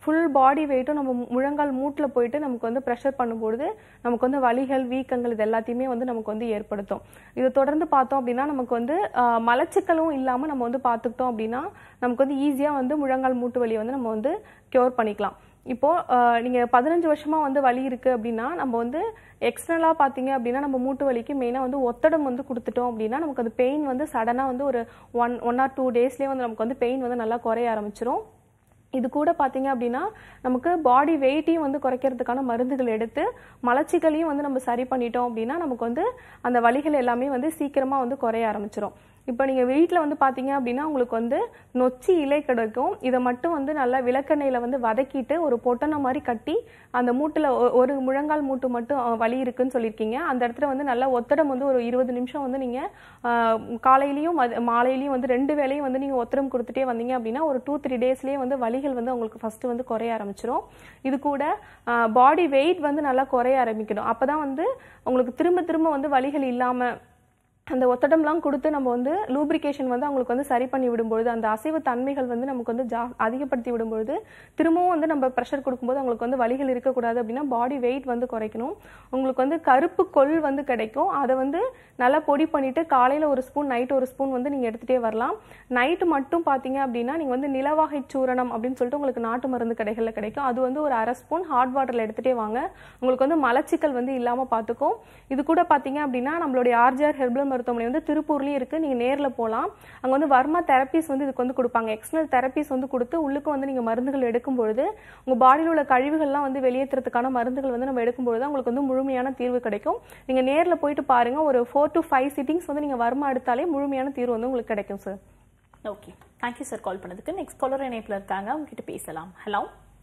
ஃபுல் பாடி வெயிட்டும் நம்ம முழங்கால் மூட்டில் போயிட்டு நமக்கு வந்து ப்ரெஷர் பண்ணும்பொழுது நமக்கு வந்து வலிகள் வீக்கங்கள் இது எல்லாத்தையுமே வந்து நமக்கு வந்து ஏற்படுத்தும். இது தொடர்ந்து பார்த்தோம் அப்படின்னா நமக்கு வந்து மலச்சிக்கலும் இல்லாமல் நம்ம வந்து பார்த்துக்கிட்டோம் அப்படின்னா நமக்கு வந்து ஈஸியாக வந்து முழங்கால் மூட்டு வலியை வந்து நம்ம வந்து க்யூர் பண்ணிக்கலாம். இப்போ நீங்கள் பதினஞ்சு வருஷமா வந்து வலி இருக்கு அப்படின்னா நம்ம வந்து எக்ஸ்டர்னலாக பார்த்தீங்க அப்படின்னா நம்ம மூட்டு வலிக்கு மெயினாக வந்து ஒத்தடம் வந்து கொடுத்துட்டோம் அப்படின்னா நமக்கு அந்த பெயின் வந்து சடனாக வந்து ஒரு ஒன் ஒன் ஆர் டூ டேஸ்லேயே வந்து நமக்கு வந்து பெயின் வந்து நல்லா குறைய ஆரம்பிச்சிரும். இது கூட பார்த்தீங்க அப்படின்னா நமக்கு பாடி வெயிட்டையும் வந்து குறைக்கிறதுக்கான மருந்துகள் எடுத்து மலச்சிக்கலையும் வந்து நம்ம சரி பண்ணிட்டோம் அப்படின்னா நமக்கு வந்து அந்த வலிகள் எல்லாமே வந்து சீக்கிரமாக வந்து குறைய ஆரம்பிச்சிரும். இப்போ நீங்கள் வீட்டில் வந்து பார்த்தீங்க அப்படின்னா உங்களுக்கு வந்து நொச்சி இலை கிடைக்கும். இதை மட்டும் வந்து நல்லா விளக்கெண்ணெயில் வந்து வதக்கிட்டு ஒரு பொட்டனை மாதிரி கட்டி அந்த மூட்டில் ஒரு முழங்கால் மூட்டு மட்டும் வலி இருக்குன்னு சொல்லியிருக்கீங்க. அந்த இடத்துல வந்து நல்லா ஒத்தடம் வந்து ஒரு இருபது நிமிஷம் வந்து நீங்கள் காலையிலையும் மாலையிலையும் வந்து ரெண்டு வேலையும் வந்து நீங்கள் ஒத்தடம் கொடுத்துட்டே வந்தீங்க அப்படின்னா ஒரு டூ த்ரீ டேஸ்லேயே வந்து வலிகள் வந்து உங்களுக்கு ஃபர்ஸ்ட் வந்து குறைய ஆரம்பிச்சிடும். இது கூட பாடி வெயிட் வந்து நல்லா குறைய ஆரம்பிக்கணும். அப்போ தான் வந்து உங்களுக்கு திரும்ப திரும்ப வந்து வலிகள் இல்லாமல் அந்த ஒத்தடம்லாம் கொடுத்து நம்ம வந்து லூப்ரிகேஷன் வந்து அவங்களுக்கு வந்து சரி பண்ணி விடும்பொழுது அந்த அசைவு தன்மைகள் வந்து நமக்கு வந்து ஜா அதிகப்படுத்தி விடும்பொழுது திரும்பவும் வந்து நம்ம ப்ரெஷர் கொடுக்கும்போது அவங்களுக்கு வந்து வலிகள் இருக்கக்கூடாது அப்படின்னா பாடி வெயிட் வந்து குறைக்கணும். உங்களுக்கு வந்து கருப்பு கொள் வந்து கிடைக்கும். அதை வந்து நல்லா பொடி பண்ணிட்டு காலையில் ஒரு ஸ்பூன் நைட்டு ஒரு ஸ்பூன் வந்து நீங்கள் எடுத்துகிட்டே வரலாம். நைட்டு மட்டும் பார்த்தீங்க அப்படின்னா நீங்கள் வந்து நிலவாகை சூரணம் அப்படின்னு சொல்லிட்டு உங்களுக்கு நாட்டு மருந்து கடைகளில் கிடைக்கும். அது வந்து ஒரு அரை ஸ்பூன் ஹாட் வாட்டரில் எடுத்துகிட்டே வாங்க. உங்களுக்கு வந்து மலச்சிக்கல் வந்து இல்லாமல் பார்த்துக்கும். இது கூட பார்த்தீங்க அப்படின்னா நம்மளுடைய ஆர்ஜிஆர் ஹெர்பல் மருத்துவமனை வந்து திருப்பூர்லயும் இருக்கு. நீங்க நேர்ல போலாம். அங்க வந்து வர்மா தெரபிஸ் வந்து இதுக்கு வந்து கொடுப்பாங்க. எக்ஸ்டர்னல் தெரபிஸ் வந்து கொடுத்து உள்ளுக்கு வந்து நீங்க மருந்துகள் எடுக்கும் பொழுது உங்க பாடியில் உள்ள கழிவுகள்லாம் வந்து வெளியேற்றுறதுக்கான மருந்துகள் வந்து நம்ம எடுக்கும் பொழுது உங்களுக்கு வந்து முழுமையான தீர்வு கிடைக்கும். நீங்க நேர்ல போயிட்டு பாருங்க. ஒரு ஃபோர் டு ஃபைவ் சிட்டிங்ஸ் வந்து நீங்க வர்மா எடுத்தாலே முழுமையான தீர்வு வந்து உங்களுக்கு கிடைக்கும் sir. Okay, thank you sir call பண்ணதுக்கு. நெக்ஸ்ட் காலர் இணைப்புல இருக்காங்க, உங்ககிட்ட பேசலாம். ஹலோ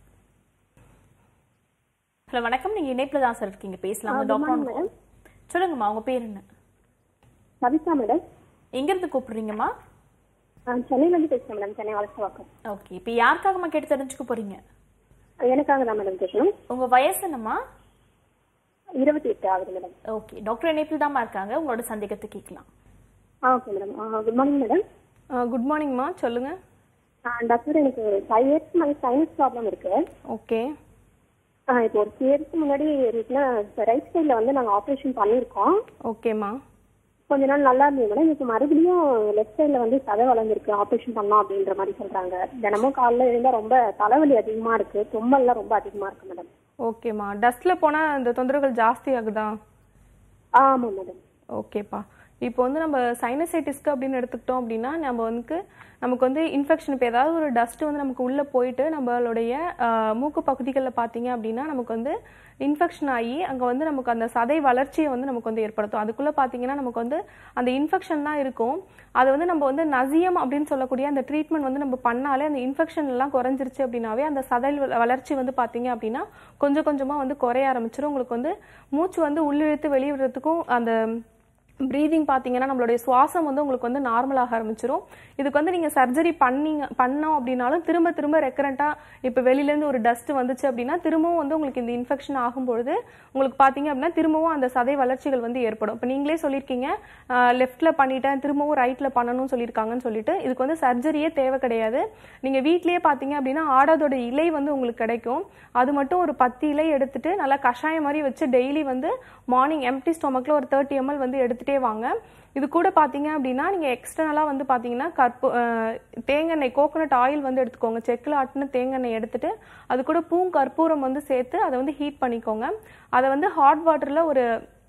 ஹலோ வணக்கம். நீங்க இணைப்புல தான் சார் இருக்கீங்க, பேசலாம். டாக்டர் சொல்லுங்கம்மா, உங்க பேர் என்ன? கவிதா மேடம். எங்க இருந்து கூப்பிடுறீங்கம்மா? சென்னையில இருந்து பேசுறேன் மேடம், சென்னை வளசவாக்கம். ஓகே, இப்போ யாருக்காகம்மா கேட்டு தெரிஞ்சுக்க போறீங்க? எனக்காக தான் மேடம் கேட்கணும். உங்க வயசு என்னம்மா? இருபத்தி எட்டு ஆகுது மேடம். ஓகே, டாக்டர் இணைப்பில் தான் இருக்காங்க, உங்களோட சந்தேகத்தை கேட்கலாம். Okay madam. Good morning madam. Good மார்னிங்மா, சொல்லுங்க. டாக்டர், எனக்கு ஃபைவ் இயர்ஸ் மாதிரி சைனஸ் ப்ராப்ளம் இருக்கு. ஓகே. இப்போ ஒரு த்ரீ இயர்ஸ்க்கு முன்னாடி ரைட் சைடில் வந்து நாங்கள் ஆப்ரேஷன் பண்ணியிருக்கோம். ஓகேம்மா. கொஞ்ச நாள் நல்லா இருந்தது மேடம். இப்போ மறுபடியும் லெஃப்ட் சைடில் வந்து சதை வளர்ந்துருக்கு, ஆப்ரேஷன் பண்ணலாம் அப்படின்ற மாதிரி சொல்கிறாங்க. தினமும் காலையில் இருந்தால் ரொம்ப தலைவலி அதிகமாக இருக்குது, தும்மல்லாம் ரொம்ப அதிகமாக இருக்குது மேடம். ஓகேம்மா, டஸ்ட்டில் போனால் அந்த தொந்தரவுகள் ஜாஸ்தி ஆகுதா? ஆமாம் மேடம். ஓகேப்பா. இப்போ வந்து நம்ம சைனசைட்டிஸ்க்கு அப்படின்னு எடுத்துக்கிட்டோம் அப்படின்னா நம்ம வந்து நமக்கு வந்து இன்ஃபெக்ஷன் இப்போ ஏதாவது ஒரு டஸ்ட் வந்து நமக்கு உள்ளே போயிட்டு நம்மளுடைய மூக்கு பகுதிகளில் பார்த்தீங்க அப்படின்னா நமக்கு வந்து இன்ஃபெக்ஷன் ஆகி அங்கே வந்து நமக்கு அந்த சதை வளர்ச்சியை வந்து நமக்கு வந்து ஏற்படுத்தும். அதுக்குள்ளே பார்த்தீங்கன்னா நமக்கு வந்து அந்த இன்ஃபெக்ஷன் தான் இருக்கும். அதை வந்து நம்ம வந்து நசியம் அப்படின்னு சொல்லக்கூடிய அந்த ட்ரீட்மெண்ட் வந்து நம்ம பண்ணாலே அந்த இன்ஃபெக்ஷன் எல்லாம் குறைஞ்சிருச்சு அப்படின்னாவே அந்த சதை வளர்ச்சி வந்து பார்த்தீங்க அப்படின்னா கொஞ்சம் கொஞ்சமாக வந்து குறைய ஆரம்பிச்சிடும். உங்களுக்கு வந்து மூச்சு வந்து உள்ளிழுத்து வெளியிடுறதுக்கும் அந்த ப்ரீதிங் பார்த்தீங்கன்னா நம்மளுடைய சுவாசம் வந்து உங்களுக்கு வந்து நார்மலாக ஆரம்பிச்சிடும். இதுக்கு வந்து நீங்கள் சர்ஜரி பண்ணிங்க பண்ணோம் அப்படின்னாலும் திரும்ப திரும்ப ரெக்கரண்ட்டாக இப்போ வெளியிலேருந்து ஒரு டஸ்ட் வந்துச்சு அப்படின்னா திரும்பவும் வந்து உங்களுக்கு இந்த இன்ஃபெக்ஷன் ஆகும்பொழுது உங்களுக்கு பார்த்தீங்க அப்படின்னா திரும்பவும் அந்த சதை வளர்ச்சிகள் வந்து ஏற்படும். இப்போ நீங்களே சொல்லியிருக்கீங்க லெஃப்ட்டில் பண்ணிட்டேன் திரும்பவும் ரைட்டில் பண்ணணும்னு சொல்லியிருக்காங்கன்னு சொல்லிட்டு இதுக்கு வந்து சர்ஜரியே தேவை கிடையாது. நீங்கள் வீட்லேயே பார்த்தீங்க அப்படின்னா ஆடாதோட இலை வந்து உங்களுக்கு கிடைக்கும். அது மட்டும் ஒரு பத்து இலை எடுத்துட்டு நல்லா கஷாயம் மாதிரி வச்சு டெய்லி வந்து மார்னிங் எம்டி ஸ்டொமக்கில் ஒரு தேர்ட்டி எம்எல் வந்து எடுத்துகிட்டே வாங்க. இது கூட பார்த்தீங்க அப்படின்னா நீங்கள் எக்ஸ்டர்னலாக வந்து பார்த்தீங்கன்னா கற்பூ தேங்காய் கோகோனட் ஆயில் வந்து எடுத்துக்கோங்க. செக்கில் ஆட்டின தேங்காய் எடுத்துட்டு அது கூட பூங்கற்பூரம் வந்து சேர்த்து அதை வந்து ஹீட் பண்ணிக்கோங்க. அதை வந்து ஹாட் வாட்டரில் ஒரு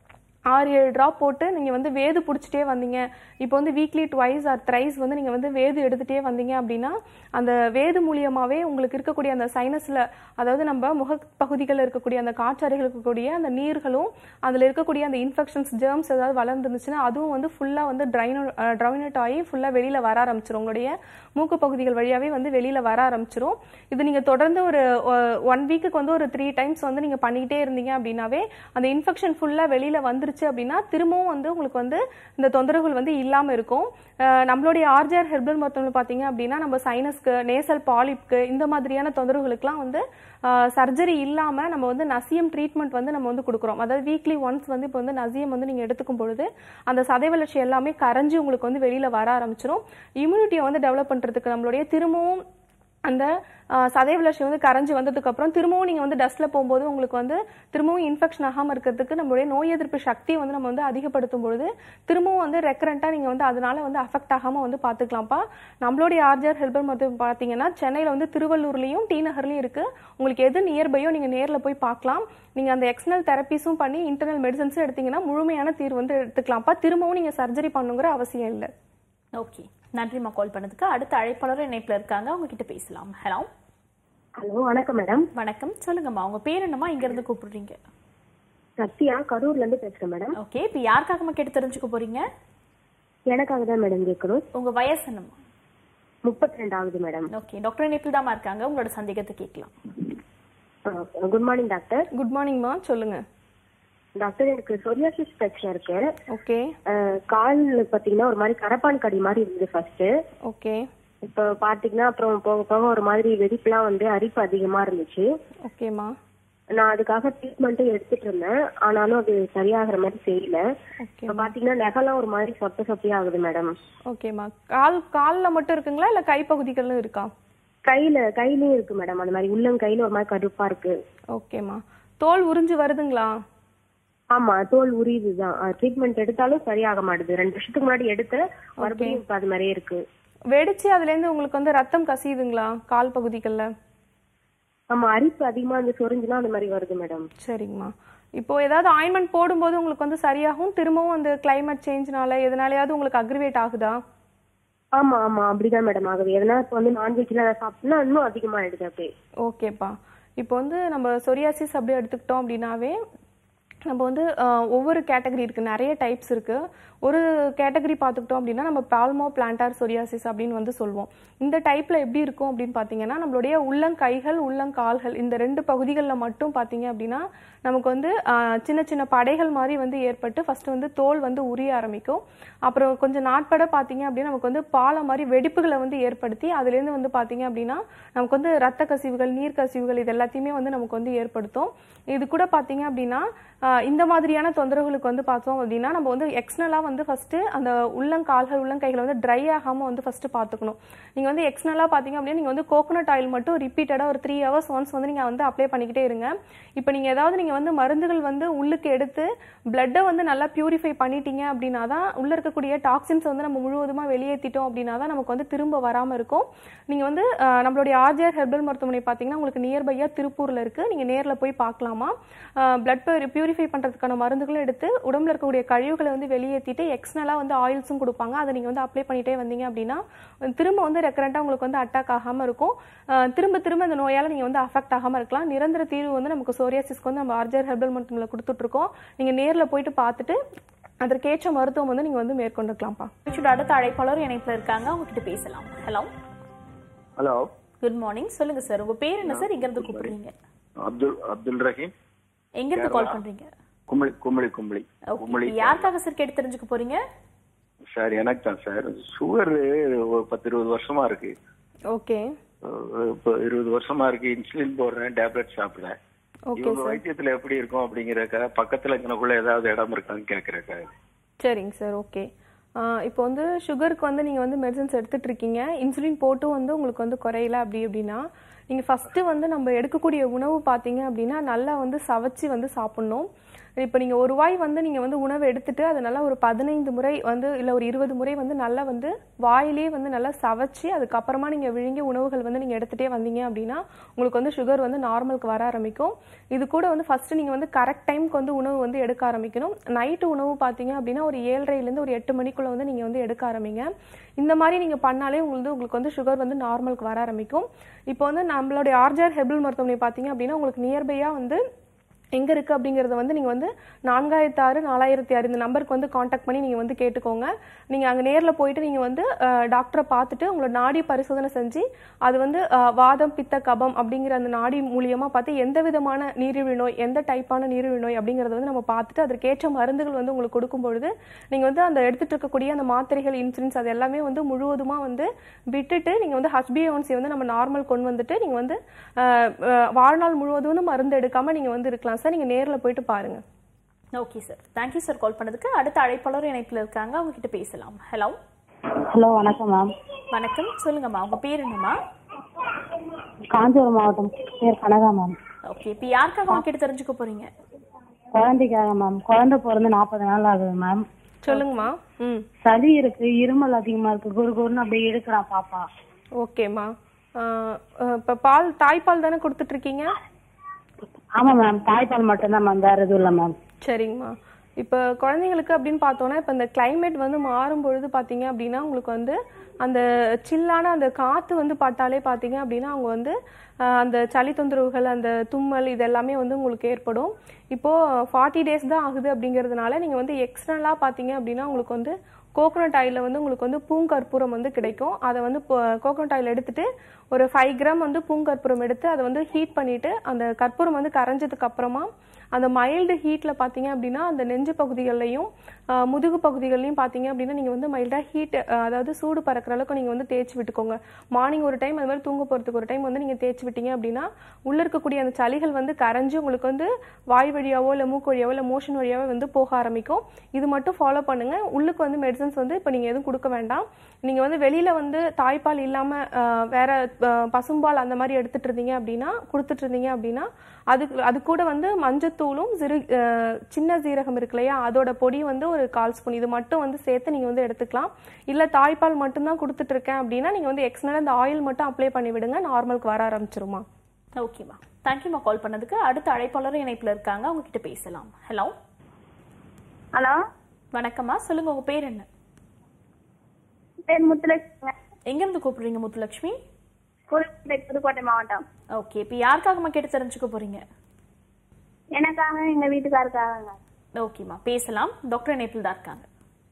ஆறு ஏழு ட்ராப் போட்டு நீங்கள் வந்து வேது பிடிச்சிட்டே வந்தீங்க. இப்போ வந்து வீக்லி ட்வைஸ் ஆர் த்ரைஸ் வந்து நீங்கள் வந்து வேது எடுத்துகிட்டே வந்தீங்க அப்படின்னா அந்த வேது மூலியமாகவே உங்களுக்கு இருக்கக்கூடிய அந்த சைனஸில் அதாவது நம்ம முகப்பகுதிகளில் இருக்கக்கூடிய அந்த காற்றாறைகள் இருக்கக்கூடிய அந்த நீர்களும் அதில் இருக்கக்கூடிய அந்த இன்ஃபெக்ஷன்ஸ் ஜெர்ம்ஸ் ஏதாவது வளர்ந்துருந்துச்சுன்னா அதுவும் வந்து ஃபுல்லாக வந்து ட்ரைனோ ட்ரைனட் ஆகி ஃபுல்லாக வெளியில் வர ஆரம்பிச்சிடும். உங்களுடைய மூக்கு பகுதிகள் வழியாகவே வந்து வெளியில் வர ஆரம்பிச்சிடும். இது நீங்கள் தொடர்ந்து ஒரு ஒன் வீக்குக்கு வந்து ஒரு த்ரீ டைம்ஸ் வந்து நீங்கள் பண்ணிக்கிட்டே இருந்தீங்க அப்படின்னாவே அந்த இன்ஃபெக்ஷன் ஃபுல்லாக வெளியில் வந்துருச்சு அப்படின்னா திரும்பவும் வந்து உங்களுக்கு வந்து இந்த தொந்தரவுகள் வந்து இல்லாமல் இருக்கும். நம்மளுடைய ஆர்ஜிஆர் ஹெர்பல் மருத்துவமனை பார்த்தீங்க அப்படின்னா நம்ம சைனஸ்க்கு நேசல் பாலிப்க்கு இந்த மாதிரியான தொந்தரவுகளுக்குலாம் வந்து சர்ஜரி இல்லாமல் நம்ம வந்து நசியம் ட்ரீட்மெண்ட் வந்து நம்ம வந்து கொடுக்குறோம். அதாவது வீக்லி ஒன்ஸ் வந்து இப்போ வந்து நசியம் வந்து நீங்கள் எடுத்துக்கும் பொழுது அந்த சதை வளர்ச்சி எல்லாமே கரைஞ்சி உங்களுக்கு வந்து வெளியில் வர ஆரம்பிச்சிடும். இம்யூனிட்டியை வந்து டெவலப் பண்ணுறதுக்கு நம்மளுடைய திரும்பவும் அந்த சதை வளர்ச்சி வந்து கரைஞ்சி வந்ததுக்கு அப்புறம் திரும்பவும் நீங்க வந்து டஸ்ட்ல போகும்போது உங்களுக்கு வந்து திரும்பவும் இன்ஃபெக்ஷன் ஆகாம இருக்கிறதுக்கு நம்மளுடைய நோய் எதிர்ப்பு சக்தியை வந்து நம்ம வந்து அதிகப்படுத்தும் பொழுது திரும்பவும் வந்து ரெக்கரண்டா நீங்க வந்து அதனால வந்து அஃபெக்ட் ஆகாம வந்து பாத்துக்கலாம்ப்பா. நம்மளுடைய ஆர்ஜிஆர் ஹெர்பல் மருத்துவம் பாத்தீங்கன்னா சென்னையில வந்து திருவள்ளூர்லயும் டி நகர்லயும் இருக்கு. உங்களுக்கு எது நியர்பையோ நீங்க நேர்ல போய் பார்க்கலாம். நீங்க அந்த எக்ஸ்டர்னல் தெரபிஸும் பண்ணி இன்டர்னல் மெடிசன்ஸும் எடுத்தீங்கன்னா முழுமையான தீர்வு வந்து எடுத்துக்கலாம்ப்பா. திரும்பவும் நீங்க சர்ஜரி பண்ணுங்கிற அவசியம் இல்லை. ஓகே, நன்றிமா கால் பண்ணதுக்கு. அடுத்த அழைப்பாளர் இணைப்புல இருக்காங்க, அவங்க கிட்ட பேசலாம். ஹலோ ஹலோ, வணக்கம் மேடம். வணக்கம், சொல்லுங்கம்மா உங்க பேர் என்னம்மா, இங்க இருந்து கூப்பிடுறீங்க? சத்யா, கரூர்ல இருந்து பேசுறேன் மேடம். ஓகே, இப்போ யாருக்காகமா கேட்டு தெரிஞ்சுக்க போறீங்க? எனக்காக தான் மேடம் கேட்கணும். உங்க வயசு என்னம்மா? முப்பத்தி ரெண்டு ஆகுது மேடம். ஓகே, டாக்டர் இணைப்பில் தான் இருக்காங்க, உங்களோட சந்தேகத்தை கேட்கலாம். Good morning doctor. குட் மார்னிங்மா, சொல்லுங்க டாக்டர். எனக்கு சொரியாசிஸ் பிரச்சனை இருக்கு. ஓகே. கால் பாத்தீங்கன்னா ஒரு மாதிரி கரப்பான் கடி மாதிரி இருந்தது ஃபர்ஸ்ட். ஓகே. இப்ப பாத்தீங்கன்னா அப்புறம் போக போக ஒரு மாதிரி வெடிப்புலாம் வந்து அரிப்பு அதிகமா இருந்துச்சு. ஓகேமா. நான் அதுக்காக ட்ரீட்மெண்ட்டும் எடுத்துட்டு இருந்தேன், ஆனாலும் அது சரியாகிற மாதிரி தெரியல. இப்ப பாத்தீங்கன்னா நெகெல்லாம் ஒரு மாதிரி சொத்த சொத்தியா ஆகுது மேடம். ஓகேமா. கால் கால்ல மட்டும் இருக்குங்களா இல்ல கைப்பகுதிகளும் இருக்கா? கையில கையிலயும் இருக்கு மேடம். அந்த மாதிரி உள்ளங்கையில ஒரு மாதிரி கடுப்பா இருக்கு. ஓகேமா. தோல் உறிஞ்சு வருதுங்களா? ஆமா, தோல் உரியுதுதான். ட்ரீட்மெண்ட் எடுத்தாலும் சரியாக மாட்டுது. ரெண்டு வருஷத்துக்கு முன்னாடி எடுத்த மறுபடியும் இப்ப அது மாதிரியே இருக்கு. வெடிச்சு அதுல இருந்து உங்களுக்கு வந்து ரத்தம் கசியுதுங்களா கால் பகுதிகள்ல? ஆமா, அரிப்பு அதிகமா வந்து சொரிஞ்சுனா அந்த மாதிரி வருது மேடம். சரிங்கம்மா. இப்போ ஏதாவது ஆயின்மெண்ட் போடும்போது உங்களுக்கு வந்து சரியாகும்? திரும்பவும் அந்த கிளைமேட் சேஞ்ச்னால எதனாலயாவது உங்களுக்கு அக்ரிவேட் ஆகுதா? ஆமா ஆமா, அப்படிதான் மேடம் ஆகுது. எதனா இப்ப வந்து நான்வெஜ்ல சாப்பிட்டா இன்னும் அதிகமா ஆயிடுது அப்படியே. ஓகேப்பா. இப்போ வந்து நம்ம சொரியாசிஸ் அப்படியே எடுத்துக்கிட்டோம் அப்படின்னாவே நம்ம வந்து ஒவ்வொரு கேட்டகரி இருக்கு, நிறைய டைப்ஸ் இருக்கு. ஒரு கேட்டகரி பார்த்துக்கிட்டோம் அப்படின்னா நம்ம பால்மோ பிளான்டார் சொரியாசிஸ் அப்படின்னு வந்து சொல்லுவோம். இந்த டைப்ல எப்படி இருக்கும் அப்படின்னு பாத்தீங்கன்னா நம்மளுடைய உள்ளங்கைகள் உள்ளங்கால்கள் இந்த ரெண்டு பகுதிகளில் மட்டும் பாத்தீங்க அப்படின்னா நமக்கு வந்து சின்ன சின்ன படைகள் மாதிரி வந்து ஏற்பட்டு ஃபர்ஸ்ட் வந்து தோல் வந்து உரிய ஆரம்பிக்கும். அப்புறம் கொஞ்சம் நாட்பட பாத்தீங்க அப்படின்னா நமக்கு வந்து பாலை மாதிரி வெடிப்புகளை வந்து ஏற்படுத்தி அதுல இருந்து வந்து பாத்தீங்க அப்படின்னா நமக்கு வந்து ரத்த கசிவுகள் நீர் கசிவுகள் இது எல்லாத்தையுமே வந்து நமக்கு வந்து ஏற்படுத்தும். இது கூட பாத்தீங்க அப்படின்னா இந்த மாதிரியான தொந்தரவுகளுக்கு வந்து பார்த்தோம் அப்படின்னா நம்ம வந்து எக்ஸ்டர்னலா வந்து ஃபர்ஸ்ட் அந்த உள்ளங்கால்கள் உள்ளங்கைகளை வந்து ட்ரை ஆகாம வந்து ஃபர்ஸ்ட் பாத்துக்கணும். நீங்க வந்து எக்ஸ்டர்னலா பாத்தீங்க அப்படின்னா நீங்க வந்து கோகோனட் ஆயில் மட்டும் ரிப்பீட்டடா ஒரு த்ரீ ஹவர்ஸ் ஒன்ஸ் வந்து நீங்க வந்து அப்ளை பண்ணிக்கிட்டே இருங்க. இப்போ நீங்க ஏதாவது நீங்க வந்து மருந்துகள் வந்து உள்ளுக்கு எடுத்து பிளட்டை வந்து நல்லா பியூரிஃபை பண்ணிட்டீங்க அப்படின்னா தான் உள்ள இருக்கக்கூடிய டாக்ஸின்ஸ் வந்து நம்ம முழுவதுமா வெளியேற்றிட்டோம் அப்படின்னா தான் நமக்கு வந்து திரும்ப வராம இருக்கும். நீங்க வந்து நம்மளுடைய ஆர்ஜிஆர் ஹெர்பல் மருத்துவமனை பாத்தீங்கன்னா உங்களுக்கு நியர்பையா திருப்பூர்ல இருக்கு, நீங்க நேர்ல போய் பார்க்கலாமா. பிளட் பியூரிஃபை பண்றதுக்கான மருந்துகளும் எடுத்து உடம்புல இருக்கக்கூடிய கழிவுகளை வந்து வெளியேற்றிட்டு எக்ஸ்டர்னலா வந்து ஆயில்ஸும் கொடுப்பாங்க. அதை நீங்க வந்து அப்ளை பண்ணிட்டே வந்தீங்க அப்படின்னா திரும்ப வந்து ரெக்கரண்டா உங்களுக்கு வந்து அட்டாக் ஆகாம இருக்கும். திரும்ப திரும்ப இந்த நோயால நீங்க வந்து அஃபெக்ட் ஆகாம இருக்கலாம். நிரந்தர தீர்வு வந்து நமக்கு சோரியாசிஸ்க்கு வந்து நம்ம ஆர்ஜிஆர் ஹெர்பல் மருத்துவமனையில கொடுத்துட்டு இருக்கோம். நீங்க நேர்ல போயிட்டு பார்த்துட்டு அதற்கேற்ற மருத்துவம் வந்து நீங்க வந்து மேற்கொண்டுக்கலாம்ப்பா. அடுத்த அழைப்பாளர் இணைப்புல இருக்காங்க, அவங்க கிட்ட பேசலாம். Hello hello, good morning. சொல்லுங்க சார், உங்க பேர் என்ன சார், எங்க இருந்து கூப்பிடுறீங்க? அப்துல் அப்துல் ரஹீம். எங்க இருந்து கால் பண்றீங்க? கும்பளி கும்பளி கும்பளி கும்பளி. யாருக்காக சார் கேட்டு தெரிஞ்சுக்க போறீங்க? சார் எனக்கு தான் சார் சுகர் ஒரு பத்து இருபது வருஷமா இருக்கு. ஓகே. இப்போ இருபது வருஷமா இருக்கு. இன்சுலின் போடுறேன், டேப்லெட் சாப்பிடுறேன். இவங்க வைத்தியத்துல எப்படி இருக்கும் அப்படிங்கறக்க பக்கத்துல எனக்குள்ள ஏதாவது இடம் இருக்கான்னு கேக்குறேன். சரிங்க சார், ஓகே. இப்போ வந்து சுகருக்கு வந்து நீங்கள் வந்து மெடிசன்ஸ் எடுத்துட்டு இருக்கீங்க, இன்சுலின் போட்டும் வந்து உங்களுக்கு வந்து குறையல அப்படி அப்படின்னா நீங்கள் ஃபஸ்ட்டு வந்து நம்ம எடுக்கக்கூடிய உணவு பார்த்தீங்க அப்படின்னா நல்லா வந்து சவைச்சி வந்து சாப்பிட்ணும். இப்போ நீங்கள் ஒரு வாய் வந்து நீங்கள் வந்து உணவு எடுத்துட்டு அதை நல்லா ஒரு பதினைந்து முறை வந்து இல்லை ஒரு இருபது முறை வந்து நல்லா வந்து வாயிலே வந்து நல்லா சவைச்சி அதுக்கப்புறமா நீங்கள் விழுங்கிய உணவுகள் வந்து நீங்கள் எடுத்துகிட்டே வந்தீங்க அப்படின்னா உங்களுக்கு வந்து சுகர் வந்து நார்மலுக்கு வர ஆரம்பிக்கும். இது கூட வந்து ஃபஸ்ட்டு நீங்கள் வந்து கரெக்ட் டைமுக்கு வந்து உணவு வந்து எடுக்க ஆரம்பிக்கணும். நைட்டு உணவு பார்த்தீங்க அப்படின்னா ஒரு ஏழரைலேருந்து ஒரு எட்டு மணிக்குள்ளே வந்து நீங்கள் வந்து எடுக்க ஆரம்பிங்க. இந்த மாதிரி நீங்கள் பண்ணாலே உங்களுக்கு உங்களுக்கு வந்து சுகர் வந்து நார்மலுக்கு வர ஆரம்பிக்கும். இப்போ வந்து நம்மளுடைய ஆர்ஜிஆர் ஹெர்பல் மருத்துவமனை பார்த்தீங்க அப்படின்னா உங்களுக்கு நியர்பையாக வந்து எங்கே இருக்குது அப்படிங்கிறத வந்து நீங்கள் வந்து நான்காயிரத்தி ஆறு நாலாயிரத்தி ஆறு இந்த நம்பருக்கு வந்து காண்டாக்ட் பண்ணி நீங்கள் வந்து கேட்டுக்கோங்க. நீங்கள் அங்கே நேரில் போயிட்டு நீங்கள் வந்து டாக்டரை பார்த்துட்டு உங்களோட நாடி பரிசோதனை செஞ்சு அது வந்து வாதம் பித்த கபம் அப்படிங்கிற அந்த நாடி மூலியமாக பார்த்து எந்த விதமான நீரிழிவு நோய் எந்த டைப்பான நீரிழிவு நோய் அப்படிங்கிறத வந்து நம்ம பார்த்துட்டு அதற்கேற்ற மருந்துகள் வந்து உங்களுக்கு கொடுக்கும் பொழுது நீங்கள் வந்து அந்த எடுத்துகிட்டு இருக்கக்கூடிய அந்த மாத்திரைகள் இன்சுலின்ஸ் அது எல்லாமே வந்து முழுவதுமாக வந்து விட்டுட்டு நீங்கள் வந்து ஹச்பிஏஒன்சி வந்து நம்ம நார்மல் கொண்டு வந்துட்டு நீங்கள் வந்து வாழ்நாள் முழுவதும் மருந்து எடுக்காமல் நீங்கள் வந்து இருக்கலாம் சார். நீங்க நேர்ல போயிட்டு பாருங்க. Okay sir, thank you sir call பண்ணதுக்கு. அடுத்த அழைப்பாளர் இணைப்புல இருக்காங்க, அவங்க கிட்ட பேசலாம். ஹலோ ஹலோ, வணக்கம் மேம். வணக்கம், சொல்லுங்கம்மா உங்க பேர் என்னம்மா? காஞ்சிபுரம் மாவட்டம் பேர் கனகா மேம். ஓகே, இப்போ யாருக்காக கேட்டு தெரிஞ்சுக்க போறீங்க? குழந்தைக்காக மேம். குழந்தை பிறந்து நாற்பது நாள் ஆகுது மேம். சொல்லுங்கம்மா. ம் சளி இருக்கு, இருமல் அதிகமா இருக்கு, குரு குருன்னு அப்படியே எடுக்கிறா பாப்பா. ஓகேம்மா. இப்போ பால் தாய்ப்பால் தானே கொடுத்துட்டு இருக்கீங்க? ஆமா மேம், தாய்ப்பால் மட்டும்தான் மேம், வேற எதுவும் இல்லை மேம். சரிங்கம்மா. இப்போ குழந்தைங்களுக்கு அப்படின்னு பார்த்தோன்னா இப்போ இந்த கிளைமேட் வந்து மாறும்பொழுது பார்த்தீங்க அப்படின்னா உங்களுக்கு வந்து அந்த சில்லான அந்த காற்று வந்து பட்டாலே பார்த்தீங்க அப்படின்னா அவங்க வந்து அந்த சளி தொந்தரவுகள், அந்த தும்மல், இது எல்லாமே வந்து உங்களுக்கு ஏற்படும். இப்போது ஃபார்ட்டி டேஸ் தான் ஆகுது அப்படிங்கிறதுனால நீங்கள் வந்து எக்ஸ்டர்னலாக பார்த்தீங்க அப்படின்னா உங்களுக்கு வந்து கோகோனட் ஆயிலில் வந்து உங்களுக்கு வந்து பூங்கற்பூரம் வந்து கிடைக்கும். அதை வந்து கோகோனட் ஆயில் எடுத்துட்டு ஒரு ஃபைவ் கிராம் வந்து பூங்கற்பூரம் எடுத்து அதை வந்து ஹீட் பண்ணிவிட்டு அந்த கற்பூரம் வந்து கரைஞ்சதுக்கு அப்புறமா அந்த மைல்டு ஹீட்டில் பார்த்தீங்க அப்படின்னா அந்த நெஞ்சு பகுதிகள்லையும் முதுகு பகுதிகள்லையும் பார்த்தீங்க அப்படின்னா நீங்கள் வந்து மைல்டாக ஹீட், அதாவது சூடு பறக்கிற அளவுக்கு நீங்கள் வந்து தேய்ச்சி விட்டுக்கோங்க. மார்னிங் ஒரு டைம், அது மாதிரி தூங்க போகிறதுக்கு ஒரு டைம் வந்து நீங்கள் தேய்ச்சி விட்டீங்க அப்படின்னா உள்ளே இருக்கக்கூடிய அந்த சளிகள் வந்து கரைஞ்சி உங்களுக்கு வந்து வாய் வழியாவோ இல்லை மூக்கு வழியாவோ இல்லை மோஷன் வழியாவோ வந்து போக ஆரம்பிக்கும். இது மட்டும் ஃபாலோ பண்ணுங்கள். உள்ளுக்கு வந்து மெடிசன்ஸ் வந்து இப்போ நீங்கள் எதுவும் கொடுக்க வேண்டாம். நீங்கள் வந்து வெளியில் வந்து தாய்ப்பால் இல்லாமல் வேற பசும்பால் அந்த மாதிரி எடுத்துட்டு இருந்தீங்க அப்படின்னா கொடுத்துட்டு இருந்தீங்க அப்படின்னா அதுக்கு அது கூட வந்து மஞ்சத்தூளும் சிறு சின்ன சீரகம் இருக்கு இல்லையா, அதோட பொடி வந்து ஒரு கால் ஸ்பூன் இது மட்டும் வந்து சேர்த்து நீங்கள் வந்து எடுத்துக்கலாம். இல்லை தாய்ப்பால் மட்டும்தான் கொடுத்துட்டு இருக்கேன் அப்படின்னா நீங்கள் வந்து எக்ஸ்ட்ரா இந்த ஆயில் மட்டும் அப்ளை பண்ணி விடுங்க, நார்மலுக்கு வர ஆரம்பிச்சிருமா. ஓகேம்மா, தேங்க்யூம்மா கால் பண்ணதுக்கு. அடுத்த அழைப்பாளர் இணைப்பில் இருக்காங்க, அவங்க கிட்ட பேசலாம். ஹலோ ஹலோ வணக்கம்மா, சொல்லுங்க உங்க பேர் என்ன? பேர் முத்துலட்சுமி. எங்க இருந்து கூப்பிடுறீங்க முத்துலட்சுமி? புதுக்கோட்டை மாவட்டம். ஓகே, இப்போ யாருக்காகமா கேட்டு தெரிஞ்சுக்க போறீங்க? எனக்காக, எங்க வீட்டுக்காருக்காக. ஓகேம்மா, பேசலாம். டாக்டர் இணைப்பில் தான் இருக்காங்க.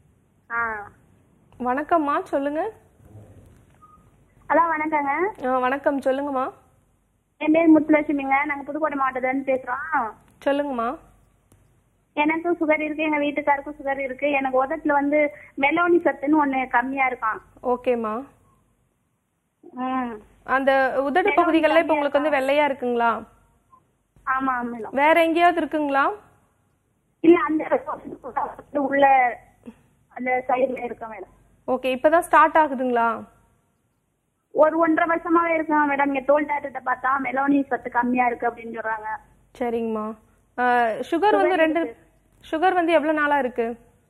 வணக்கம்மா, சொல்லுங்க. ஹலோ வணக்கங்க. வணக்கம், சொல்லுங்கம்மா. என் பேர் முத்துலட்சுமிங்க, நாங்க புதுக்கோட்டை மாவட்டத்துல இருந்து பேசுறோம். சொல்லுங்கம்மா. எனக்கும் சுகர் இருக்கு, எங்க வீட்டுக்காருக்கும் சுகர் இருக்கு. எனக்கு உதட்டுல வந்து மெலோனி சத்துன்னு ஒண்ணு கம்மியா இருக்கான். ஓகேம்மா. அந்த உதடு பகுதிகள்ல இப்ப உங்களுக்கு வந்து வெள்ளையா இருக்குங்களா? ஆமா ஆமா. வேற எங்கேயாவது இருக்குங்களா? இல்ல, அந்த உள்ள அந்த சைடுல இருக்க மேடம். ஓகே, இப்பதான் ஸ்டார்ட் ஆகுதுங்களா? ஒரு ஒன்றரை வருஷமாவே இருக்கா மேடம். இங்க தோல் டாக்டர்கிட்ட பார்த்தா மெலோனி சத்து கம்மியா இருக்கு அப்படின்னு சொல்றாங்க. சரிங்கம்மா. சுகர் வந்து ரெண்டு சுகர் வந்து எவ்வளவு நாளா இருக்கு?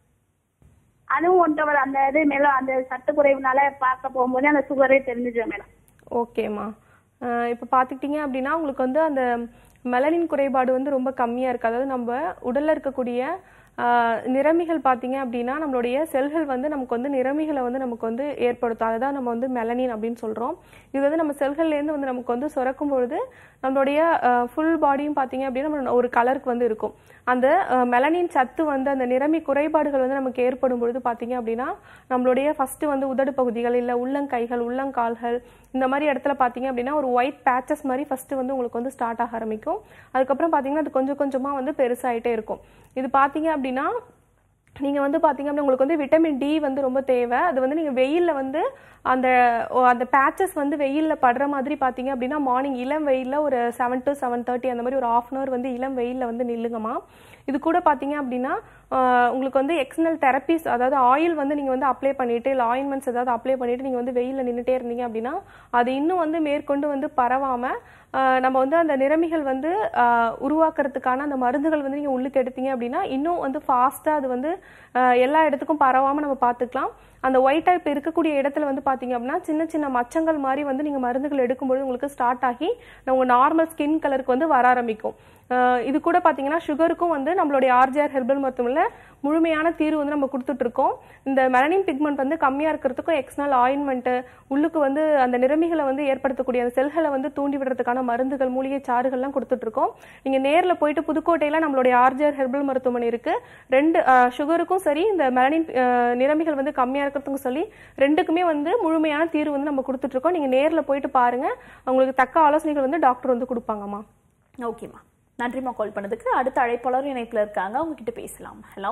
அதுவும் ஒன்றரை, அந்த இது மேல அந்த சத்து குறைவுனால பார்க்க போகும்போது அந்த சுகரே தெரிஞ்சுச்சு மேடம். ஓகேம்மா. இப்போ பார்த்துக்கிட்டீங்க அப்படின்னா உங்களுக்கு வந்து அந்த மெலனின் குறைபாடு வந்து ரொம்ப கம்மியாக இருக்குது. அதாவது நம்ம உடலில் இருக்கக்கூடிய நிறமிகள் பார்த்தீங்க அப்படின்னா நம்மளுடைய செல்கள் வந்து நமக்கு வந்து நிறமிகளை வந்து நமக்கு வந்து ஏற்படுத்தும். அதை தான் நம்ம வந்து மெலனின் அப்படின்னு சொல்கிறோம். இது வந்து நம்ம செல்கள்லேருந்து வந்து நமக்கு வந்து சுரக்கும் பொழுது நம்மளுடைய ஃபுல் பாடியும் பார்த்தீங்க அப்படின்னா நம்ம ஒரு கலருக்கு வந்து இருக்கும். அந்த மெலனின் சத்து வந்து அந்த நிறமி குறைபாடுகள் வந்து நமக்கு ஏற்படும் பொழுது பார்த்தீங்க அப்படின்னா நம்மளுடைய ஃபஸ்ட்டு வந்து உதடு பகுதிகள், இல்லை உள்ளங்கைகள், உள்ளங்கால்கள், இந்த மாதிரி இடத்துல பார்த்தீங்க அப்படின்னா ஒரு ஒயிட் பேச்சஸ் மாதிரி ஃபஸ்ட்டு வந்து உங்களுக்கு வந்து ஸ்டார்ட் ஆக ஆரம்பிக்கும். அதுக்கப்புறம் பார்த்தீங்கன்னா அது கொஞ்சம் கொஞ்சமாக வந்து பெருசாகிட்டே இருக்கும். இது பார்த்தீங்க அப்படின்னா நீங்கள் வந்து பார்த்தீங்க அப்படின்னா உங்களுக்கு வந்து விட்டமின் டி வந்து ரொம்ப தேவை. அது வந்து நீங்கள் வெயிலில் வந்து அந்த அந்த பேச்சஸ் வந்து வெயிலில் படுற மாதிரி பார்த்தீங்க அப்படின்னா மார்னிங் இளம் வெயிலில் ஒரு செவன் டு செவன் தேர்ட்டி அந்த மாதிரி ஒரு ஆஃப் அன் ஹவர் வந்து இளம் வெயிலில் வந்து நில்லுங்கம்மா. இது கூட பார்த்தீங்க அப்படின்னா உங்களுக்கு வந்து எக்ஸ்டர்னல் தெரப்பிஸ், அதாவது ஆயில் வந்து நீங்கள் வந்து அப்ளை பண்ணிட்டு, இல்லை ஆயின்மெண்ட்ஸ் ஏதாவது அப்ளை பண்ணிட்டு நீங்கள் வந்து வெயிலில் நின்றுட்டே இருந்தீங்க அப்படின்னா அது இன்னும் வந்து மேற்கொண்டு வந்து பரவாமல் நம்ம வந்து அந்த நிறமிகள் வந்து உருவாக்குறதுக்கான அந்த மருந்துகள் வந்து நீங்கள் உள்ளுக்கு எடுத்தீங்க அப்படின்னா இன்னும் வந்து ஃபாஸ்ட்டாக அது வந்து எல்லா இடத்துக்கும் பரவாமல் நம்ம பார்த்துக்கலாம். அந்த ஒயிட் டைப் இருக்கக்கூடிய இடத்துல வந்து பார்த்தீங்க அப்படின்னா சின்ன சின்ன மச்சங்கள் மாதிரி வந்து நீங்கள் மருந்துகள் எடுக்கும்போது உங்களுக்கு ஸ்டார்ட் ஆகி உங்கள் நார்மல் ஸ்கின் கலருக்கு வந்து வர ஆரம்பிக்கும். இது கூட பார்த்தீங்கன்னா சுகருக்கும் வந்து நம்மளுடைய ஆர்ஜிஆர் ஹெர்பல் மருத்துவமனையில் முழுமையான தீர்வு வந்து நம்ம கொடுத்துட்ருக்கோம். இந்த மெலனின் பிக்மெண்ட் வந்து கம்மியாக இருக்கிறதுக்கும் எக்ஸ்டர்னல் ஆயின்மெண்ட்டு, உள்ளுக்கு வந்து அந்த நிறமிகளை வந்து ஏற்படுத்தக்கூடிய அந்த செல்களை வந்து தூண்டி விடுறதுக்கான மருந்துகள், மூலிகை சாறுகள்லாம் கொடுத்துட்ருக்கோம். நீங்கள் நேரில் போயிட்டு புதுக்கோட்டையில் நம்மளுடைய ஆர்ஜிஆர் ஹெர்பல் மருத்துவமனை இருக்குது. ரெண்டு சுகருக்கும் சரி, இந்த மெலனின் நிறமிகள் வந்து கம்மியாக இருக்கிறதுக்கும் சொல்லி ரெண்டுக்குமே வந்து முழுமையான தீர்வு வந்து நம்ம கொடுத்துட்ருக்கோம். நீங்கள் நேரில் போயிட்டு பாருங்கள், உங்களுக்கு தக்க ஆலோசனைகள் வந்து டாக்டர் வந்து கொடுப்பாங்கம்மா. ஓகேம்மா, நன்றிம்மா கால் பண்ணதுக்கு. அடுத்த அழைப்பாளர் இணைப்பில் இருக்காங்க, அவங்க கிட்ட பேசலாம். ஹலோ